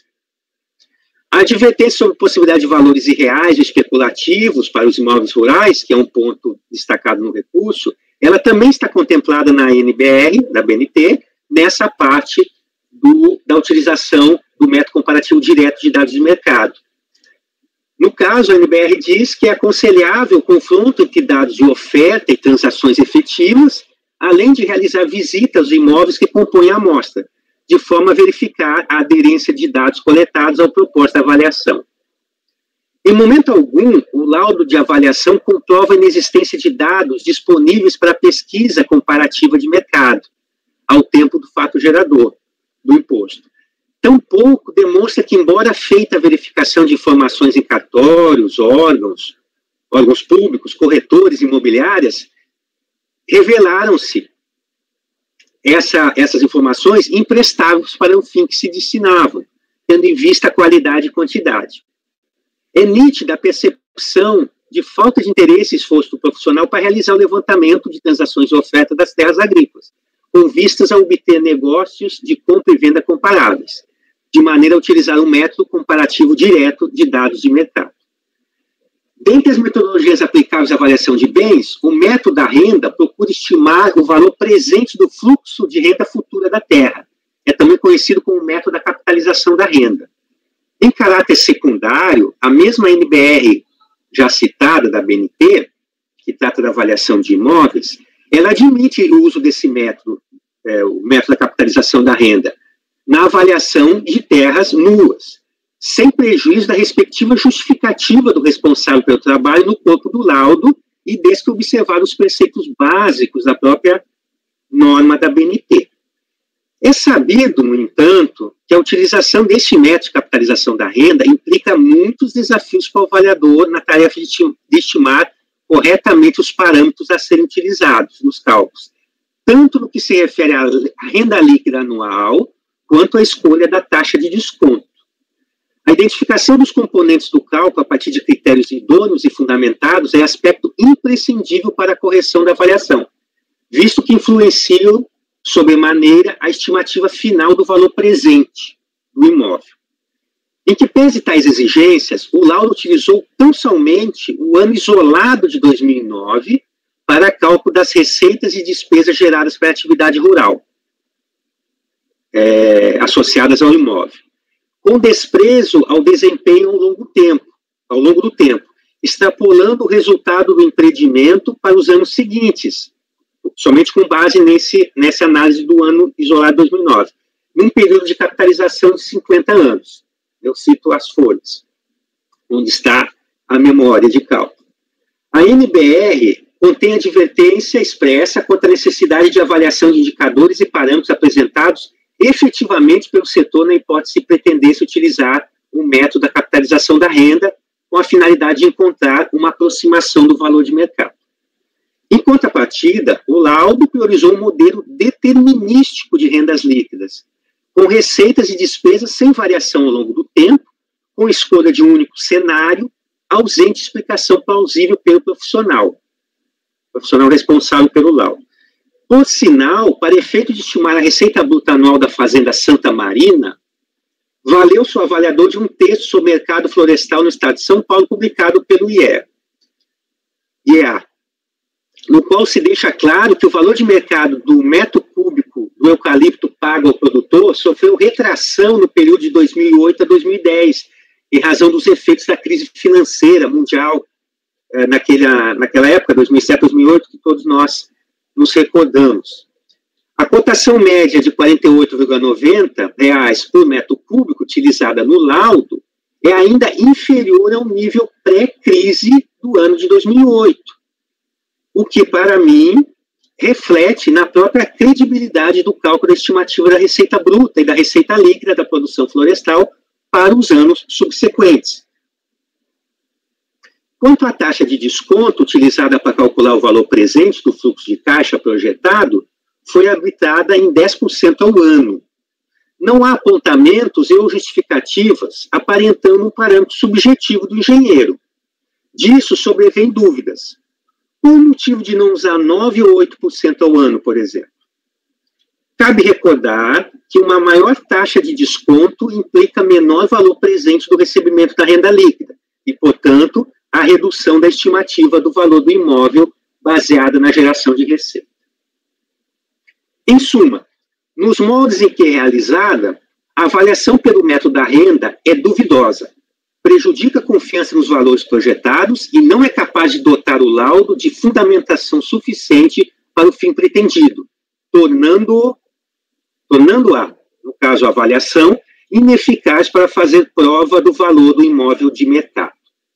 [SPEAKER 4] A advertência sobre a possibilidade de valores irreais e especulativos para os imóveis rurais, que é um ponto destacado no recurso, ela também está contemplada na NBR, da BNT, nessa parte da utilização do método comparativo direto de dados de mercado. No caso, a NBR diz que é aconselhável o confronto entre dados de oferta e transações efetivas, além de realizar visitas aos imóveis que compõem a amostra, de forma a verificar a aderência de dados coletados ao propósito da avaliação. Em momento algum, o laudo de avaliação comprova a inexistência de dados disponíveis para pesquisa comparativa de mercado, ao tempo do fato gerador do imposto. Tampouco demonstra que, embora feita a verificação de informações em cartórios, órgãos públicos, corretores, imobiliárias, revelaram-se essas informações imprestáveis para o fim que se destinavam, tendo em vista a qualidade e quantidade. É nítida a percepção de falta de interesse e esforço do profissional para realizar o levantamento de transações de oferta das terras agrícolas, com vistas a obter negócios de compra e venda comparáveis, de maneira a utilizar um método comparativo direto de dados de mercado. Dentre as metodologias aplicáveis à avaliação de bens, o método da renda procura estimar o valor presente do fluxo de renda futura da terra. É também conhecido como método da capitalização da renda. Em caráter secundário, a mesma NBR já citada da BNT, que trata da avaliação de imóveis, ela admite o uso desse método, o método da capitalização da renda, na avaliação de terras nuas, sem prejuízo da respectiva justificativa do responsável pelo trabalho no corpo do laudo e desde que observar os preceitos básicos da própria norma da BNT. É sabido, no entanto, que a utilização deste método de capitalização da renda implica muitos desafios para o avaliador na tarefa de estimar corretamente os parâmetros a serem utilizados nos cálculos, tanto no que se refere à renda líquida anual, quanto à escolha da taxa de desconto. A identificação dos componentes do cálculo a partir de critérios idôneos e fundamentados é aspecto imprescindível para a correção da avaliação, visto que influenciam sobremaneira a estimativa final do valor presente do imóvel. Em que pese tais exigências, o laudo utilizou tão somente o ano isolado de 2009 para cálculo das receitas e despesas geradas pela atividade rural, associadas ao imóvel, com desprezo ao desempenho ao longo do tempo, extrapolando o resultado do empreendimento para os anos seguintes, somente com base nessa análise do ano isolado de 2009, num período de capitalização de 50 anos. Eu cito as folhas, onde está a memória de cálculo. A NBR contém advertência expressa quanto à necessidade de avaliação de indicadores e parâmetros apresentados efetivamente pelo setor na hipótese de pretender-se utilizar o método da capitalização da renda com a finalidade de encontrar uma aproximação do valor de mercado. Em contrapartida, o laudo priorizou um modelo determinístico de rendas líquidas, com receitas e despesas sem variação ao longo do tempo, com escolha de um único cenário, ausente explicação plausível pelo profissional responsável pelo laudo. Por sinal, para efeito de estimar a receita bruta anual da Fazenda Santa Marina, valeu-se o avaliador de um texto sobre mercado florestal no estado de São Paulo, publicado pelo IEA, no qual se deixa claro que o valor de mercado do metro cúbico do eucalipto pago ao produtor sofreu retração no período de 2008 a 2010, em razão dos efeitos da crise financeira mundial, naquela época, 2007, 2008, que todos nós nos recordamos. A cotação média de R$ 48,90 por metro cúbico utilizada no laudo é ainda inferior ao nível pré-crise do ano de 2008, o que, para mim, reflete na própria credibilidade do cálculo da estimativa da receita bruta e da receita líquida da produção florestal para os anos subsequentes. Quanto à taxa de desconto utilizada para calcular o valor presente do fluxo de caixa projetado, foi arbitrada em 10% ao ano. Não há apontamentos ou justificativas aparentando um parâmetro subjetivo do engenheiro. Disso sobrevêm dúvidas. Qual o motivo de não usar 9% ou 8% ao ano, por exemplo? Cabe recordar que uma maior taxa de desconto implica menor valor presente do recebimento da renda líquida e, portanto, a redução da estimativa do valor do imóvel baseada na geração de receita. Em suma, nos moldes em que é realizada, a avaliação pelo método da renda é duvidosa, prejudica a confiança nos valores projetados e não é capaz de dotar o laudo de fundamentação suficiente para o fim pretendido, tornando-a, no caso a avaliação, ineficaz para fazer prova do valor do imóvel de mercado.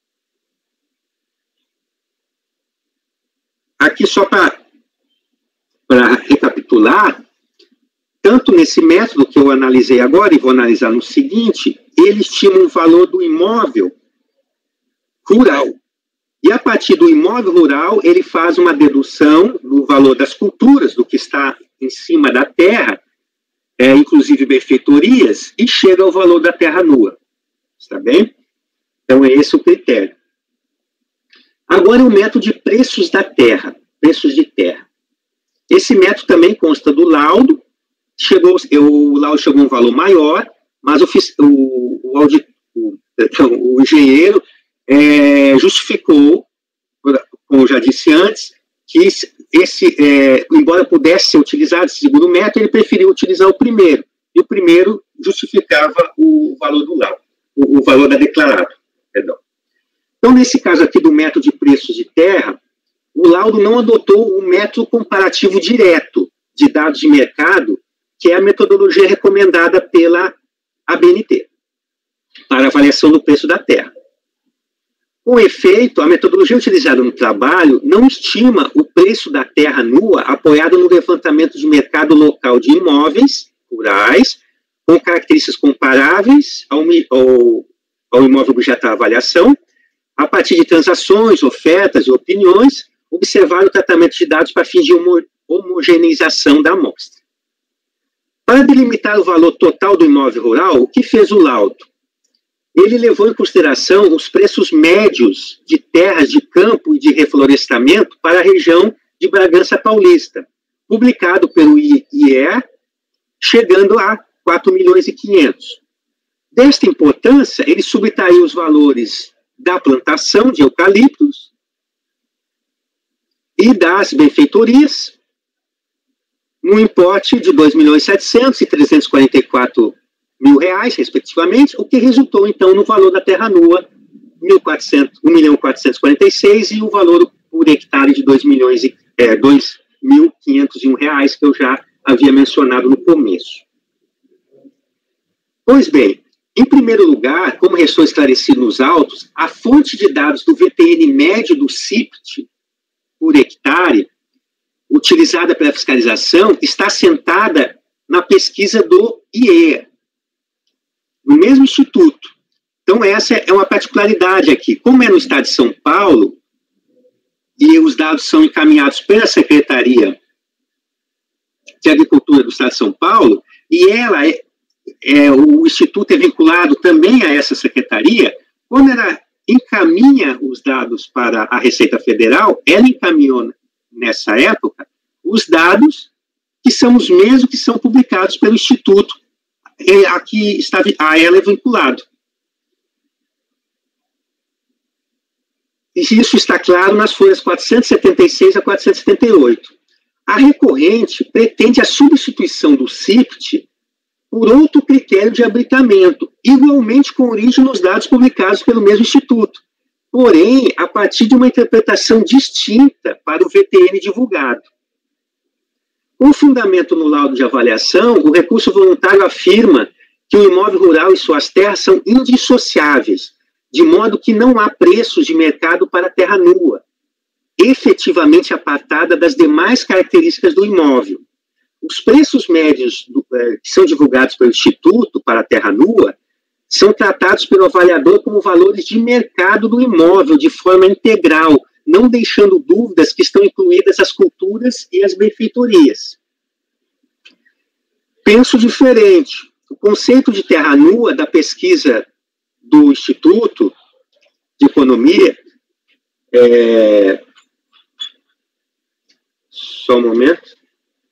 [SPEAKER 4] Aqui só para recapitular, tanto nesse método que eu analisei agora e vou analisar no seguinte, ele estima o valor do imóvel rural. E a partir do imóvel rural, ele faz uma dedução do valor das culturas, do que está em cima da terra, inclusive benfeitorias, e chega ao valor da terra nua. Está bem? Então, é esse o critério. Agora, o método de preços da terra, preços de terra. Esse método também consta do laudo, o laudo chegou a um valor maior, mas o engenheiro justificou, como eu já disse antes, que embora pudesse ser utilizado esse segundo método, ele preferiu utilizar o primeiro, e o primeiro justificava o valor do laudo, o valor da declarada, perdão. Então, nesse caso aqui do método de preços de terra, o laudo não adotou o método comparativo direto de dados de mercado, que é a metodologia recomendada pela ABNT, para avaliação do preço da terra. Com efeito, a metodologia utilizada no trabalho não estima o preço da terra nua apoiado no levantamento de mercado local de imóveis rurais, com características comparáveis ao imóvel objeto da avaliação, a partir de transações, ofertas e opiniões, observar o tratamento de dados para fins de homogeneização da amostra. Para delimitar o valor total do imóvel rural, o que fez o laudo? Ele levou em consideração os preços médios de terras de campo e de reflorestamento para a região de Bragança Paulista, publicado pelo IEA, chegando a 4,5 milhões. Desta importância, ele subtraiu os valores da plantação de eucaliptos e das benfeitorias, no importe de R$ 2.700.000 e R$ 344.000, respectivamente, o que resultou, então, no valor da terra nua, R$ 1.446.000, e o valor por hectare de R$ 2.501, que eu já havia mencionado no começo. Pois bem, em primeiro lugar, como restou esclarecido nos autos, a fonte de dados do VTN médio do CIPT por hectare utilizada pela fiscalização está assentada na pesquisa do IEA, no mesmo instituto. Então, essa é uma particularidade aqui. Como é no estado de São Paulo, e os dados são encaminhados pela Secretaria de Agricultura do estado de São Paulo, e o instituto é vinculado também a essa secretaria, quando ela encaminha os dados para a Receita Federal, ela encaminhou, nessa época, os dados que são os mesmos que são publicados pelo instituto, a ela é vinculado. E isso está claro nas folhas 476 a 478. A recorrente pretende a substituição do CIPT por outro critério de habilitamento, igualmente com origem nos dados publicados pelo mesmo instituto, porém, a partir de uma interpretação distinta para o VTN divulgado. Com fundamento no laudo de avaliação, o recurso voluntário afirma que o imóvel rural e suas terras são indissociáveis, de modo que não há preços de mercado para a terra nua, efetivamente apartada das demais características do imóvel. Os preços médios que são divulgados pelo Instituto para a terra nua são tratados pelo avaliador como valores de mercado do imóvel de forma integral, não deixando dúvidas que estão incluídas as culturas e as benfeitorias. Penso diferente. O conceito de terra nua da pesquisa do Instituto de Economia, só um momento.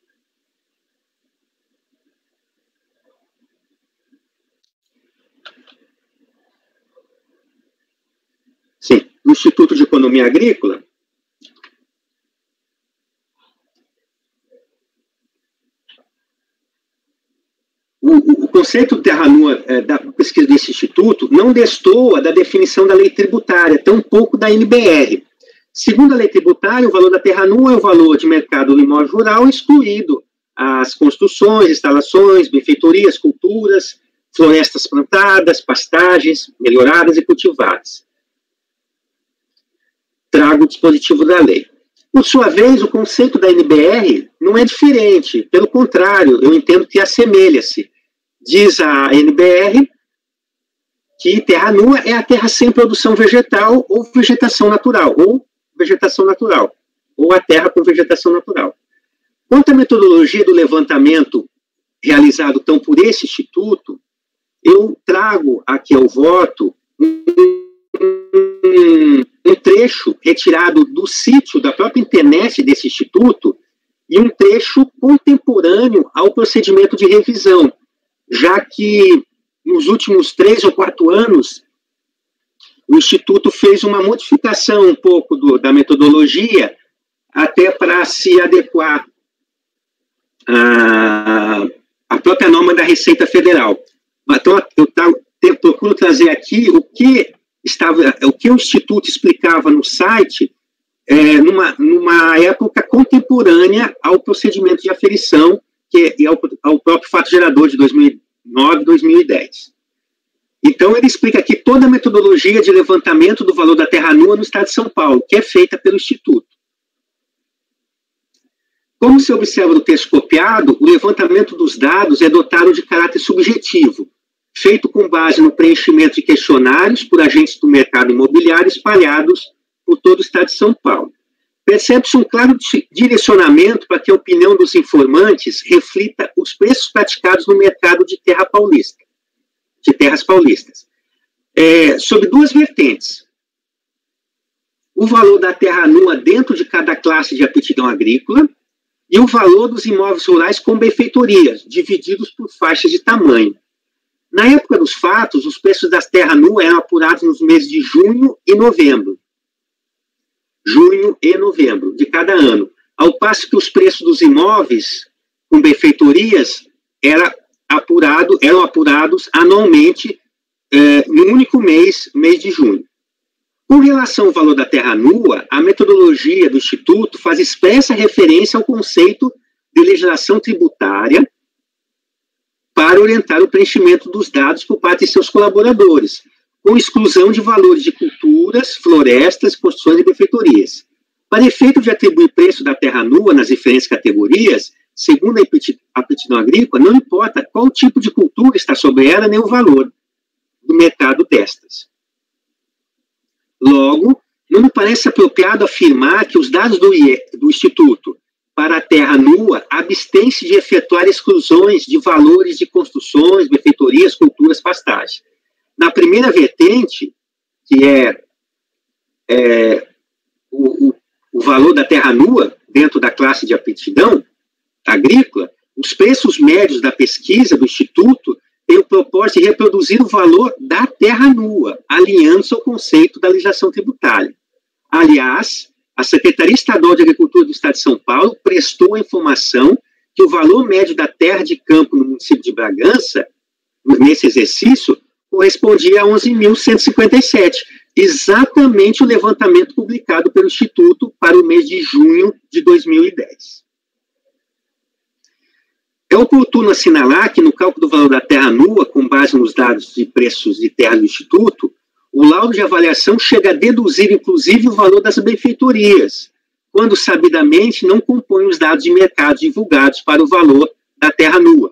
[SPEAKER 4] Sim, no Instituto de Economia Agrícola, o conceito de terra nua da pesquisa desse instituto não destoa da definição da lei tributária, tampouco da NBR. Segundo a lei tributária, o valor da terra nua é o valor de mercado do imóvel rural, excluído as construções, instalações, benfeitorias, culturas, florestas plantadas, pastagens melhoradas e cultivadas. Trago o dispositivo da lei. Por sua vez, o conceito da NBR não é diferente, pelo contrário, eu entendo que assemelha-se. Diz a NBR que terra nua é a terra sem produção vegetal ou vegetação natural, ou a terra com vegetação natural. Quanto à metodologia do levantamento realizado então por esse instituto, eu trago aqui ao voto um trecho retirado do sítio da própria internet desse instituto e um trecho contemporâneo ao procedimento de revisão, já que nos últimos 3 ou 4 anos o Instituto fez uma modificação um pouco da metodologia até para se adequar à própria norma da Receita Federal. Então, eu procuro trazer aqui o que o Instituto explicava no site numa época contemporânea ao procedimento de aferição e ao próprio fato gerador de 2009 e 2010. Então, ele explica aqui toda a metodologia de levantamento do valor da terra nua no estado de São Paulo, que é feita pelo Instituto. Como se observa no texto copiado, o levantamento dos dados é dotado de caráter subjetivo, feito com base no preenchimento de questionários por agentes do mercado imobiliário espalhados por todo o estado de São Paulo. Percebe-se um claro direcionamento para que a opinião dos informantes reflita os preços praticados no mercado de terras paulistas, sob 2 vertentes. O valor da terra nua dentro de cada classe de aptidão agrícola e o valor dos imóveis rurais com benfeitorias, divididos por faixas de tamanho. Na época dos fatos, os preços das terras nuas eram apurados nos meses de junho e novembro de cada ano, ao passo que os preços dos imóveis com benfeitorias eram apurados anualmente no único mês de junho. Com relação ao valor da terra nua, a metodologia do Instituto faz expressa referência ao conceito de legislação tributária para orientar o preenchimento dos dados por parte de seus colaboradores, com exclusão de valores de culturas, florestas, construções e benfeitorias. Para efeito de atribuir preço da terra nua nas diferentes categorias, segundo a aptidão agrícola, não importa qual tipo de cultura está sobre ela, nem o valor do mercado destas. Logo, não me parece apropriado afirmar que os dados do Instituto para a terra nua abstêm-se de efetuar exclusões de valores de construções, benfeitorias, culturas, pastagem. Na primeira vertente, que é o valor da terra nua dentro da classe de aptidão agrícola, os preços médios da pesquisa do Instituto têm o propósito de reproduzir o valor da terra nua, alinhando-se ao conceito da legislação tributária. Aliás, a Secretaria Estadual de Agricultura do Estado de São Paulo prestou a informação que o valor médio da terra de campo no município de Bragança, nesse exercício, correspondia a 11.157, exatamente o levantamento publicado pelo Instituto para o mês de junho de 2010. É oportuno assinalar que no cálculo do valor da terra nua, com base nos dados de preços de terra do Instituto, o laudo de avaliação chega a deduzir, inclusive, o valor das benfeitorias, quando sabidamente não compõe os dados de mercado divulgados para o valor da terra nua.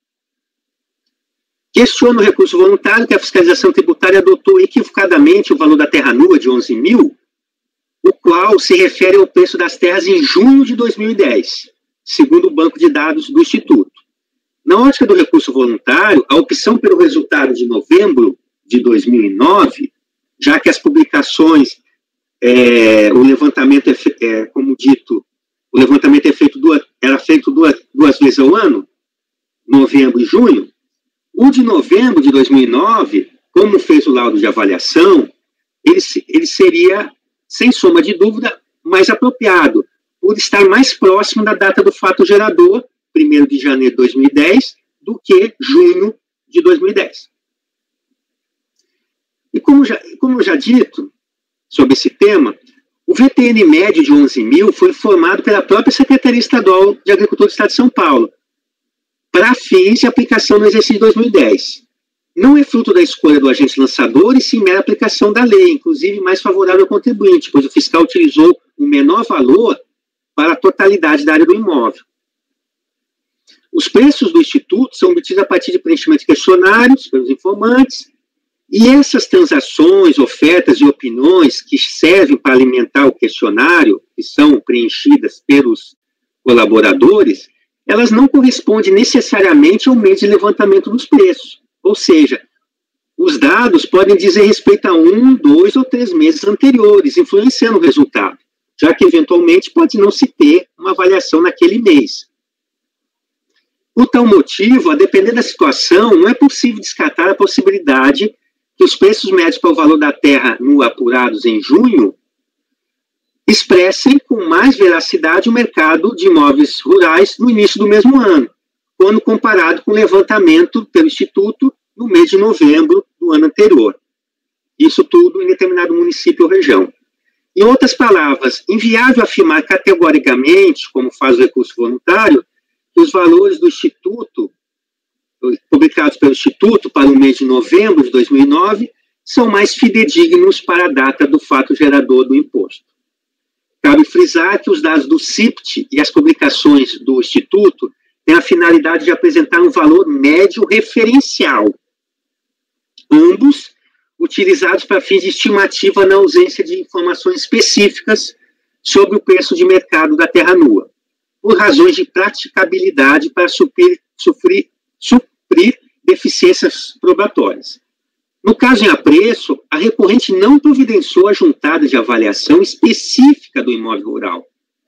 [SPEAKER 4] Questiono o recurso voluntário que a fiscalização tributária adotou equivocadamente o valor da terra nua de 11 mil, o qual se refere ao preço das terras em junho de 2010, segundo o banco de dados do Instituto. Na ótica do recurso voluntário, a opção pelo resultado de novembro de 2009, já que as publicações, o levantamento como dito, o levantamento era feito duas vezes ao ano, novembro e junho. O de novembro de 2009, como fez o laudo de avaliação, ele seria, sem sombra de dúvida, mais apropriado, por estar mais próximo da data do fato gerador, 1º de janeiro de 2010, do que junho de 2010. E como eu já dito sobre esse tema, o VTN médio de 11 mil foi formado pela própria Secretaria Estadual de Agricultura do Estado de São Paulo, para fins de aplicação no exercício de 2010. Não é fruto da escolha do agente lançador, e sim mera aplicação da lei, inclusive mais favorável ao contribuinte, pois o fiscal utilizou o menor valor para a totalidade da área do imóvel. Os preços do Instituto são obtidos a partir de preenchimento de questionários pelos informantes, e essas transações, ofertas e opiniões que servem para alimentar o questionário, que são preenchidas pelos colaboradores, elas não correspondem necessariamente ao mês de levantamento dos preços. Ou seja, os dados podem dizer respeito a 1, 2 ou 3 meses anteriores, influenciando o resultado, já que eventualmente pode não se ter uma avaliação naquele mês. Por tal motivo, a depender da situação, não é possível descartar a possibilidade que os preços médios para o valor da terra nua apurados em junho expressem com mais veracidade o mercado de imóveis rurais no início do mesmo ano, quando comparado com o levantamento pelo Instituto no mês de novembro do ano anterior. Isso tudo em determinado município ou região. Em outras palavras, inviável afirmar categoricamente, como faz o recurso voluntário, que os valores do Instituto, publicados pelo Instituto para o mês de novembro de 2009, são mais fidedignos para a data do fato gerador do imposto. Cabe frisar que os dados do CIPT e as publicações do Instituto têm a finalidade de apresentar um valor médio referencial, ambos utilizados para fins de estimativa na ausência de informações específicas sobre o preço de mercado da terra nua, por razões de praticabilidade para suprir deficiências probatórias. No caso em apreço, a recorrente não providenciou a juntada de avaliação específica do imóvel rural,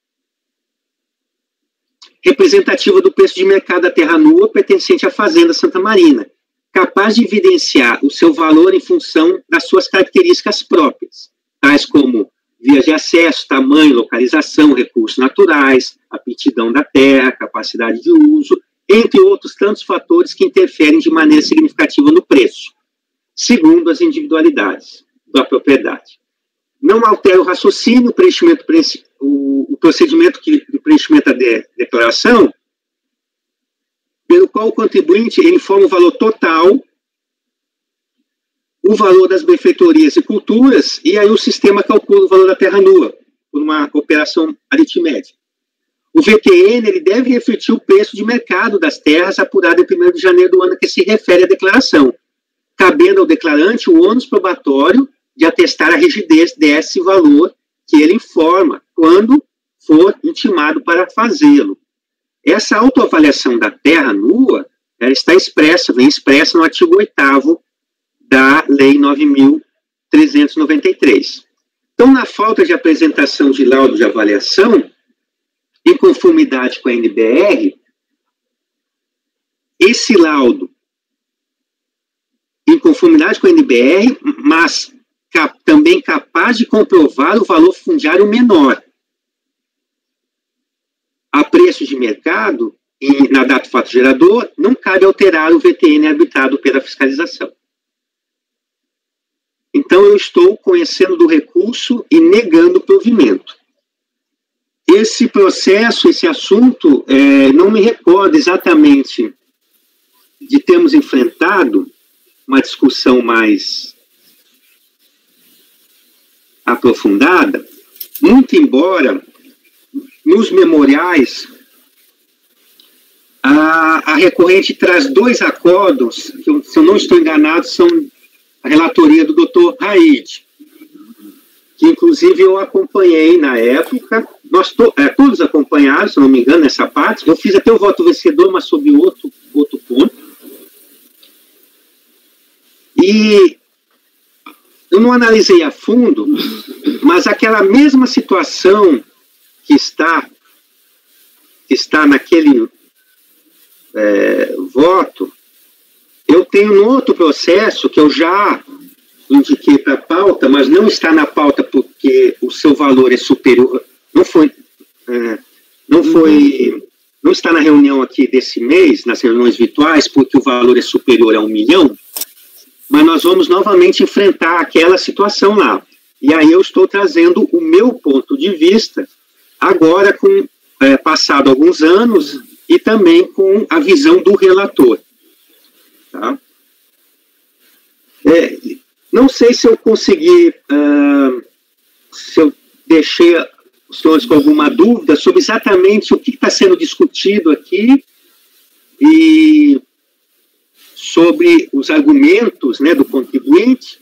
[SPEAKER 4] representativa do preço de mercado da terra nua pertencente à Fazenda Santa Marina, capaz de evidenciar o seu valor em função das suas características próprias, tais como vias de acesso, tamanho, localização, recursos naturais, aptidão da terra, capacidade de uso, entre outros tantos fatores que interferem de maneira significativa no preço, segundo as individualidades da propriedade. Não altera o raciocínio, o procedimento de preenchimento da declaração, pelo qual o contribuinte informa o valor total, o valor das benfeitorias e culturas, e aí o sistema calcula o valor da terra nua, por uma operação aritmética. O VTN ele deve refletir o preço de mercado das terras apurado em 1º de janeiro do ano a que se refere a declaração, cabendo ao declarante o ônus probatório de atestar a rigidez desse valor que ele informa, quando for intimado para fazê-lo. Essa autoavaliação da terra nua, ela vem expressa no artigo 8º da Lei 9.393. Então, na falta de apresentação de laudo de avaliação, em conformidade com a NBR, esse laudo, em conformidade com a NBR, mas também capaz de comprovar o valor fundiário menor, a preço de mercado, na data do fato gerador, não cabe alterar o VTN arbitrado pela fiscalização. Então, eu estou conhecendo do recurso e negando o provimento. Esse processo, esse assunto, não me recordo exatamente de termos enfrentado uma discussão mais aprofundada, muito embora nos memoriais a recorrente traz 2 acordos, que, se eu não estou enganado, são a relatoria do Dr. Raid, que inclusive eu acompanhei na época, nós todos acompanharam, se não me engano, nessa parte. Eu fiz até o voto vencedor, mas sob outro ponto. E eu não analisei a fundo, mas aquela mesma situação que está naquele voto, eu tenho no outro processo que eu já indiquei para a pauta, mas não está na pauta porque o seu valor é superior, não está na reunião aqui desse mês, nas reuniões virtuais, porque o valor é superior a 1 milhão, mas nós vamos novamente enfrentar aquela situação lá. E aí eu estou trazendo o meu ponto de vista, agora com passado alguns anos, e também com a visão do relator. Tá? Não sei se eu consegui, se eu deixei os senhores com alguma dúvida sobre exatamente o que está sendo discutido aqui e sobre os argumentos, né, do contribuinte.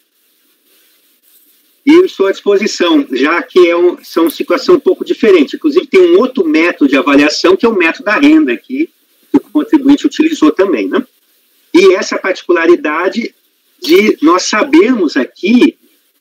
[SPEAKER 4] E eu estou à disposição, já que são situação um pouco diferente. Inclusive, tem um outro método de avaliação, que é o método da renda aqui, que o contribuinte utilizou também, né? E essa particularidade de nós sabermos aqui,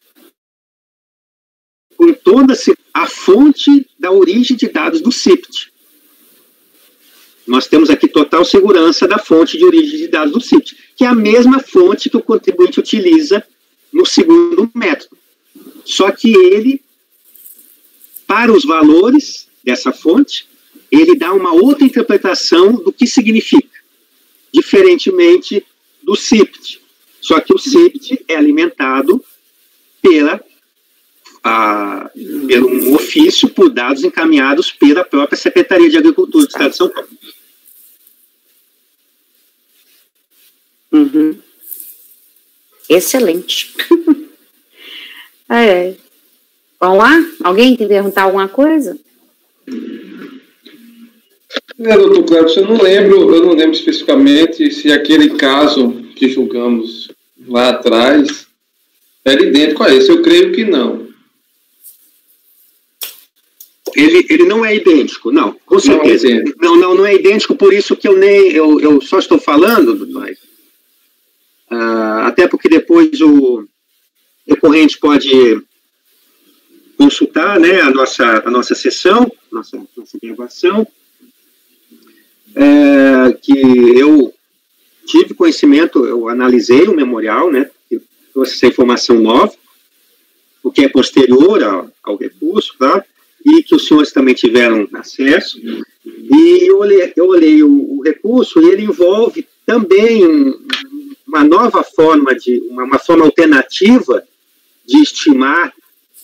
[SPEAKER 4] com toda a fonte da origem de dados do CIPT. Nós temos aqui total segurança da fonte de origem de dados do CIPT, que é a mesma fonte que o contribuinte utiliza no segundo método. Só que ele, para os valores dessa fonte, ele dá uma outra interpretação do que significa, diferentemente do CIPT. Só que o CIPT é alimentado pelo um ofício por dados encaminhados pela própria Secretaria de Agricultura do Estado de São Paulo.
[SPEAKER 1] Uhum. Excelente. Vamos lá? Alguém quer perguntar alguma coisa?
[SPEAKER 5] Doutor Cleber, eu não lembro especificamente se aquele caso que julgamos lá atrás era idêntico a esse. Eu creio que não.
[SPEAKER 4] Ele não é idêntico, não, com certeza. Não é idêntico, por isso que eu só estou falando, doutor, até porque depois o recorrente pode consultar, né, a nossa sessão, nossa gravação, que eu tive conhecimento, eu analisei o memorial, né, que trouxe essa informação nova, o que é posterior ao recurso, tá? E que os senhores também tiveram acesso, e eu olhei o recurso, e ele envolve também uma nova forma, uma forma alternativa de estimar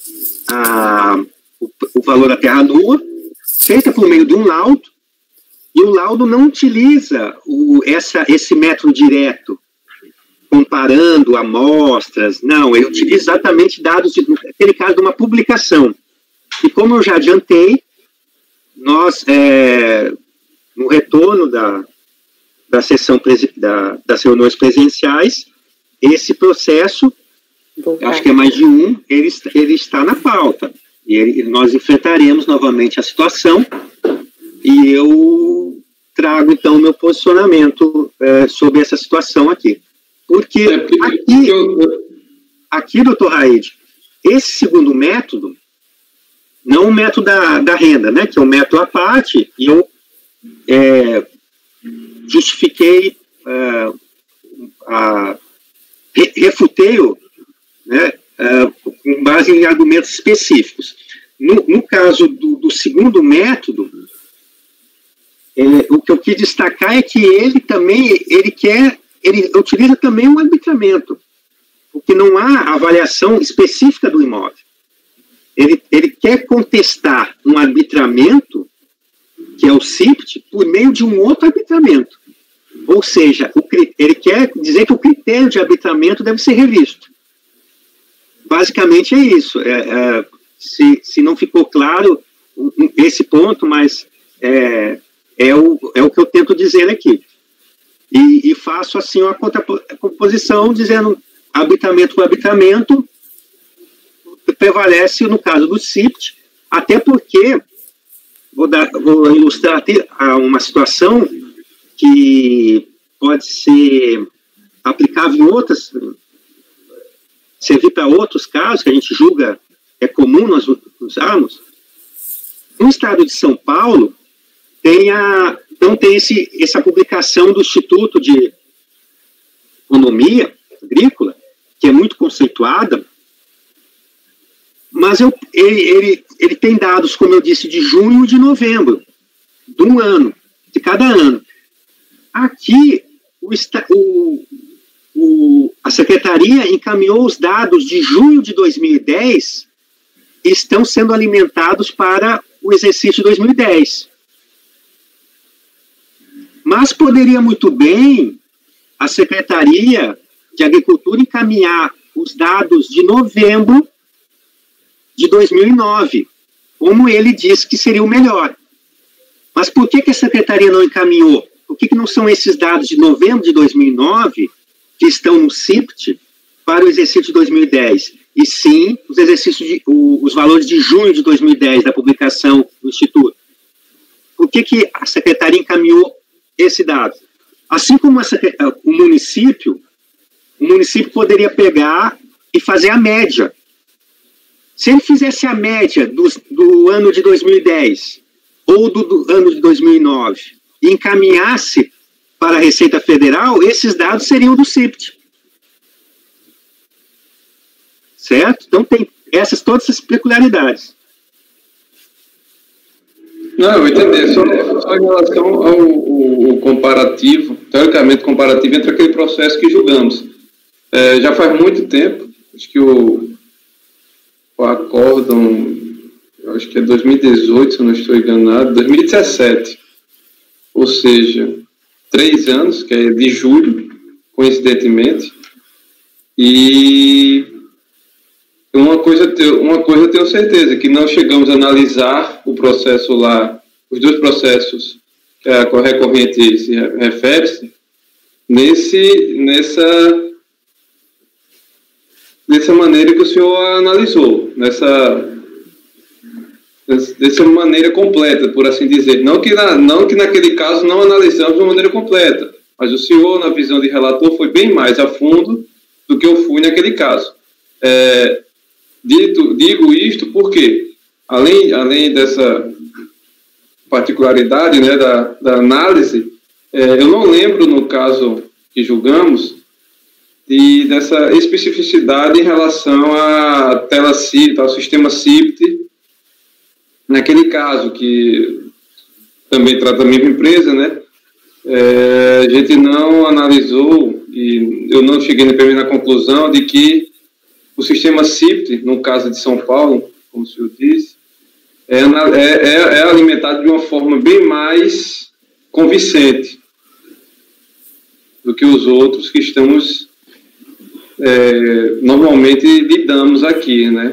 [SPEAKER 4] o valor da terra nua, feita por meio de um laudo, e o laudo não utiliza esse método direto, comparando amostras, não, ele utiliza exatamente dados, naquele caso, de uma publicação. E como eu já adiantei, nós, no retorno da sessão das reuniões presenciais, esse processo, acho que é mais de um, ele está na pauta. E nós enfrentaremos novamente a situação e eu trago, então, o meu posicionamento sobre essa situação aqui. Porque aqui, doutor Raide, esse segundo método, não o método da renda, né, que é um método à parte, e eu justifiquei, refutei-o, né, com base em argumentos específicos. No caso do segundo método, o que eu quis destacar é que ele utiliza também um arbitramento, porque não há avaliação específica do imóvel. Ele quer contestar um arbitramento, que é o CIPT, por meio de um outro arbitramento. Ou seja, ele quer dizer que o critério de arbitramento deve ser revisto. Basicamente é isso. Se não ficou claro esse ponto, mas é o que eu tento dizer aqui. E faço assim uma contraposição dizendo arbitramento por arbitramento prevalece no caso do CIPT, até porque vou ilustrar uma situação que pode ser aplicável em outras, servir para outros casos que a gente julga comum nós usarmos. No estado de São Paulo, tem essa publicação do Instituto de Economia Agrícola, que é muito conceituada, mas ele tem dados, como eu disse, de junho e de novembro, de um ano, de cada ano. Aqui, a Secretaria encaminhou os dados de junho de 2010 e estão sendo alimentados para o exercício de 2010. Mas poderia muito bem a Secretaria de Agricultura encaminhar os dados de novembro de 2009, como ele disse que seria o melhor. Mas por que a Secretaria não encaminhou? Por que não são esses dados de novembro de 2009 que estão no CIPT para o exercício de 2010? E sim, os valores de junho de 2010 da publicação do Instituto. Por que a Secretaria encaminhou esse dado? Assim como o município poderia pegar e fazer a média. Se ele fizesse a média do ano de 2010 ou do ano de 2009 e encaminhasse para a Receita Federal, esses dados seriam do CIPT. Certo? Então tem todas essas peculiaridades.
[SPEAKER 5] Não, eu entendi. Só em relação ao comparativo, teoricamente comparativo, entre aquele processo que julgamos. Já faz muito tempo, acho que o acórdão, acho que é 2018, se eu não estou enganado, 2017. Ou seja, 3 anos, que é de julho, coincidentemente. E uma coisa eu tenho certeza, que não chegamos a analisar o processo lá, os 2 processos que a recorrente se refere-se, dessa maneira que o senhor analisou, dessa maneira completa, por assim dizer. Não que naquele caso não analisamos de uma maneira completa, mas o senhor, na visão de relator, foi bem mais a fundo do que eu fui naquele caso. Digo isto porque, além dessa particularidade, né, da análise, eu não lembro, no caso que julgamos, dessa especificidade em relação à tela CIPT, ao sistema CIPT, naquele caso que também trata a mesma empresa, né? A gente não analisou, e eu não cheguei na conclusão de que o sistema CIPT, no caso de São Paulo, como o senhor disse, é alimentado de uma forma bem mais convincente do que os outros que estamos normalmente lidamos aqui, né?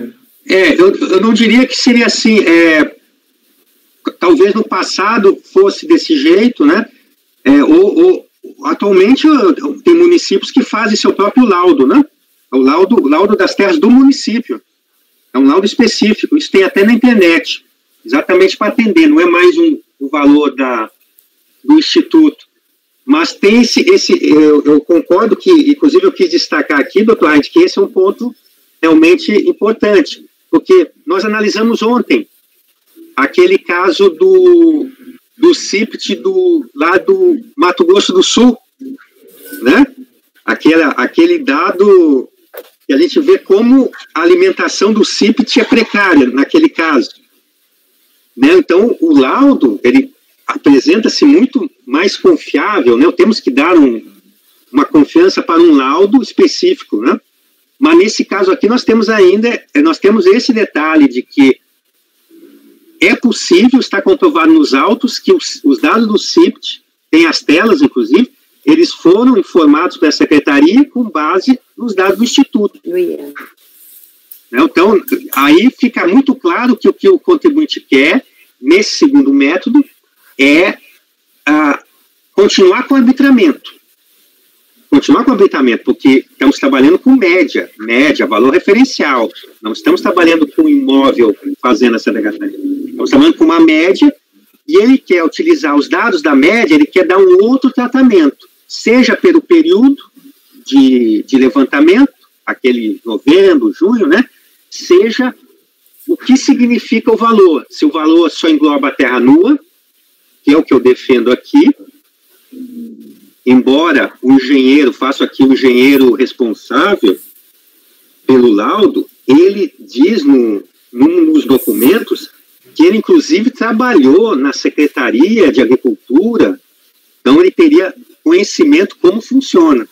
[SPEAKER 4] Eu não diria que seria assim. Talvez no passado fosse desse jeito, né? Atualmente tem municípios que fazem seu próprio laudo, né? O laudo das terras do município. É um laudo específico. Isso tem até na internet, exatamente para atender. Não é mais o valor do instituto. Mas tem eu concordo que, inclusive eu quis destacar aqui, doutor Heinz, que esse é um ponto realmente importante, porque nós analisamos ontem aquele caso do CIPT lá do Mato Grosso do Sul, né? Aquele dado que a gente vê como a alimentação do CIPT é precária naquele caso, né? Então, o laudo, ele apresenta-se muito mais confiável, né? Temos que dar uma confiança para um laudo específico, né? Mas nesse caso aqui nós temos esse detalhe de que é possível, está comprovado nos autos, que os dados do CIPT, tem as telas, inclusive, eles foram informados para a Secretaria com base nos dados do Instituto. Então, aí fica muito claro que o que o contribuinte quer, nesse segundo método, é continuar com o arbitramento. Continuar com o arbitramento, porque estamos trabalhando com média, valor referencial. Não estamos trabalhando com imóvel fazendo essa declaratória. Estamos trabalhando com uma média e ele quer utilizar os dados da média, ele quer dar um outro tratamento, seja pelo período de levantamento, aquele novembro, junho, né? Seja o que significa o valor. Se o valor só engloba a terra nua, que é o que eu defendo aqui, embora o engenheiro, faço aqui o engenheiro responsável pelo laudo, ele diz nos documentos que ele, inclusive, trabalhou na Secretaria de Agricultura, então ele teria conhecimento como funciona.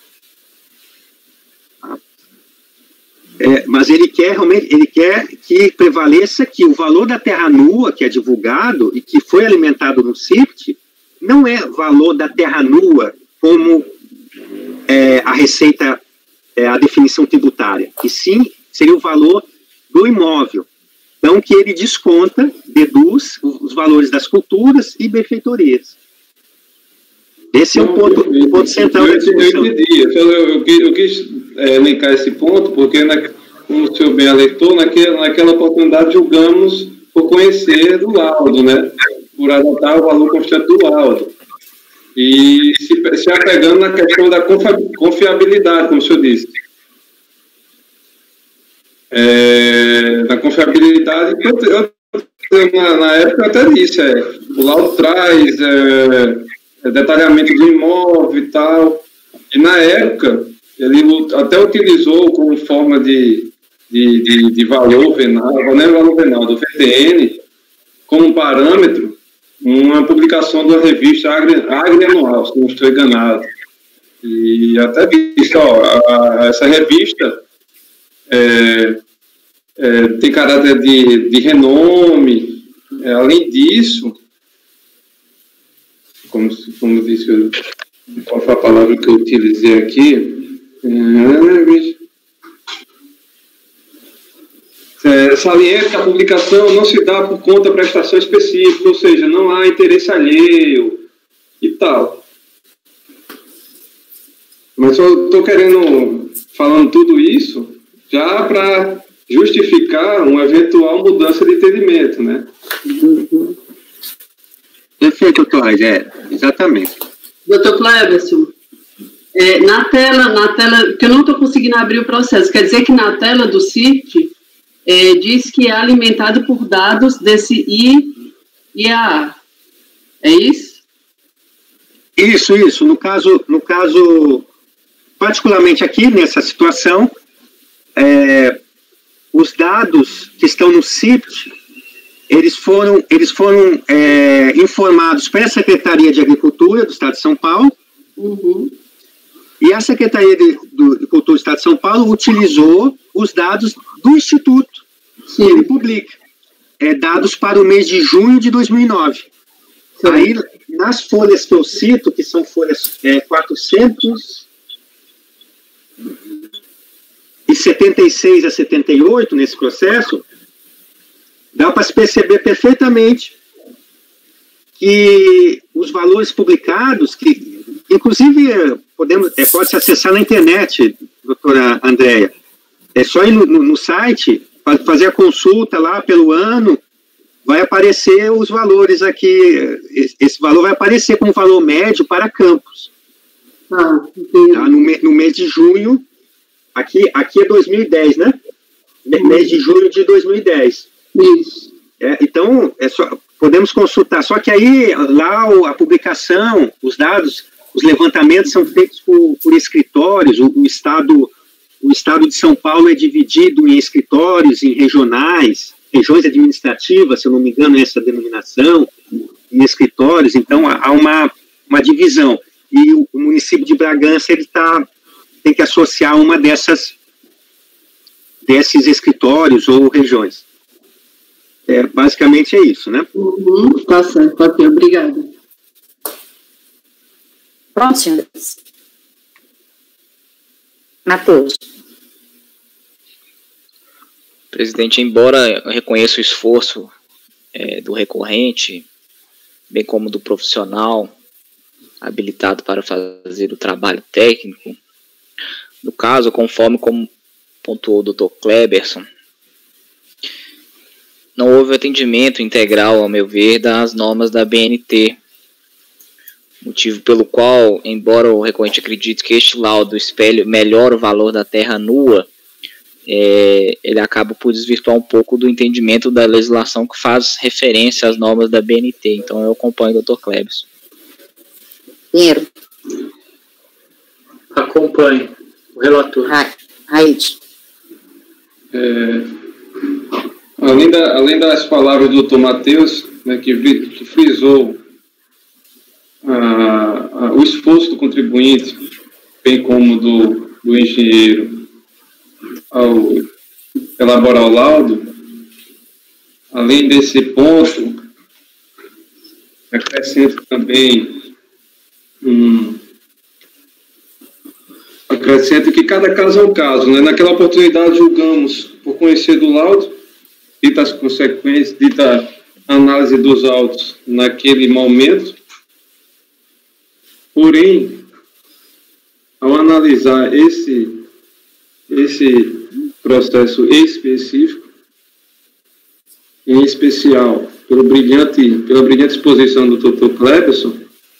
[SPEAKER 4] Mas ele quer que prevaleça que o valor da terra nua, que é divulgado e que foi alimentado no CIPT, não é valor da terra nua como a receita, a definição tributária, e sim seria o valor do imóvel. Então, que ele deduz os valores das culturas e benfeitorias. Esse é o ponto central da discussão.
[SPEAKER 5] Eu entendi. Eu quis elencar esse ponto, porque, como o senhor bem alertou, naquela oportunidade julgamos por conhecer do laudo, né? Por adotar o valor constante do laudo. E se apegando na questão da confiabilidade, como o senhor disse. Na confiabilidade, na época eu até disse, o laudo traz detalhamento do imóvel e tal, e na época ele até utilizou como forma de valor venal, não é valor venal, do VTN, como parâmetro, uma publicação de uma revista agrianual, se não estou enganado. E até disse, essa revista tem caráter de renome. Além disso, como disse, qual foi a palavra que eu utilizei aqui? Salienta que a publicação não se dá por conta da prestação específica, ou seja, não há interesse alheio e tal. Mas eu estou falando tudo isso já para justificar uma eventual mudança de entendimento, né?
[SPEAKER 4] Perfeito, doutor Heinz, exatamente.
[SPEAKER 6] Doutor Cleberson, na tela, que eu não estou conseguindo abrir o processo, quer dizer que na tela do CIPT diz que é alimentado por dados desse IAA. É isso?
[SPEAKER 4] Isso. No caso, particularmente aqui nessa situação, os dados que estão no CIPT, eles foram informados para a Secretaria de Agricultura do Estado de São Paulo, e a Secretaria de Agricultura do Estado de São Paulo utilizou os dados do Instituto, que ele publica, dados para o mês de junho de 2009. Sim. Aí, nas folhas que eu cito, que são folhas 476 a 78, nesse processo, dá para se perceber perfeitamente que os valores publicados, que inclusive pode-se acessar na internet, doutora Andréia, é só ir no site, fazer a consulta lá pelo ano, vai aparecer os valores aqui, esse valor vai aparecer como valor médio para Campos. Tá, no mês de junho, aqui é 2010, né? Mês de junho de 2010.
[SPEAKER 6] Isso.
[SPEAKER 4] Então, podemos consultar, só que aí, lá a publicação, os dados, os levantamentos são feitos por escritórios, o Estado de São Paulo é dividido em escritórios, em regiões administrativas, se eu não me engano, essa denominação, em escritórios, então há uma divisão. E o município de Bragança, ele tem que associar uma desses escritórios ou regiões. Basicamente é isso, né?
[SPEAKER 6] Tá certo, ok, obrigada.
[SPEAKER 1] Pronto, senhores. Matheus.
[SPEAKER 3] Presidente, embora eu reconheça o esforço do recorrente, bem como do profissional habilitado para fazer o trabalho técnico, no caso, conforme como pontuou o Dr. Kleberson, não houve atendimento integral, ao meu ver, das normas da BNT, motivo pelo qual, embora o recorrente acredite que este laudo espelhe melhor o valor da terra nua, ele acaba por desvirtuar um pouco do entendimento da legislação que faz referência às normas da BNT. Então eu acompanho o Dr. Kleberson.
[SPEAKER 1] Pinheiro.
[SPEAKER 2] Acompanho o relator.
[SPEAKER 1] Raide.
[SPEAKER 5] Além das palavras do Dr. Matheus, né, que frisou o esforço do contribuinte, bem como do engenheiro, ao elaborar o laudo, além desse ponto, acrescento também que cada caso é um caso, né? Naquela oportunidade julgamos por conhecer do laudo, dita as consequências, dita a análise dos autos naquele momento, porém, ao analisar esse processo específico, em especial pela brilhante exposição do Dr. Kleberson,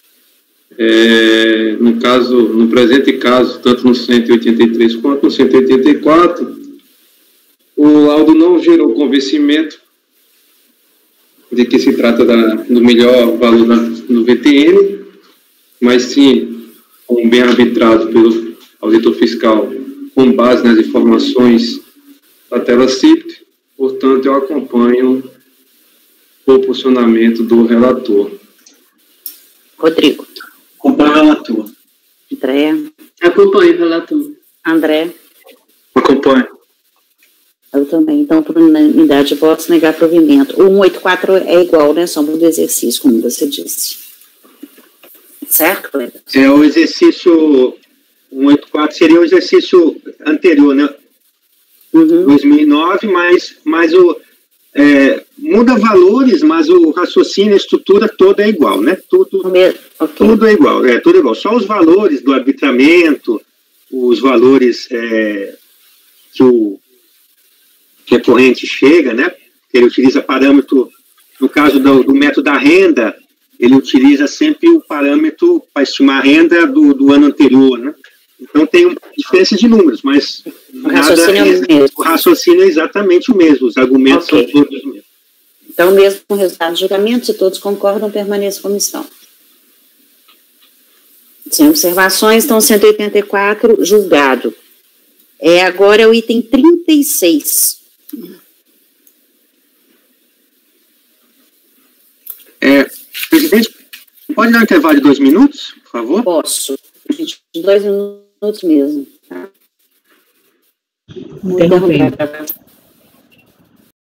[SPEAKER 5] no presente caso, tanto no 183 quanto no 184, o laudo não gerou convencimento de que se trata do melhor valor do VTN, mas sim, como bem arbitrado pelo auditor fiscal, com base nas informações da tela CIPT, portanto, eu acompanho o posicionamento do relator.
[SPEAKER 1] Rodrigo.
[SPEAKER 2] Acompanho o relator.
[SPEAKER 1] André.
[SPEAKER 6] Acompanho o relator.
[SPEAKER 1] André.
[SPEAKER 2] Acompanho.
[SPEAKER 1] Eu também. Então, por unanimidade de votos, negar provimento. O 184 é igual, né? Sombra do exercício, como você disse. Certo?
[SPEAKER 4] O exercício 184 seria o exercício anterior, né? 2009, mas muda valores, mas o raciocínio, a estrutura toda é igual, né? Tudo é igual, tudo igual. Só os valores do arbitramento, os valores que o recorrente chega, né? Ele utiliza parâmetro, no caso do método da renda, ele utiliza sempre o parâmetro para estimar a renda do ano anterior, né? Então tem diferença de números, mas o raciocínio é exatamente o mesmo, os argumentos são todos os mesmos.
[SPEAKER 1] Então, mesmo com o resultado do julgamento, se todos concordam, permaneça como estão. Sem observações, então 184, julgado. Agora é o item 36.
[SPEAKER 4] Presidente, pode dar um intervalo de 2 minutos, por favor?
[SPEAKER 1] Posso. 22 minutos mesmo. Tá?
[SPEAKER 7] Interrompendo.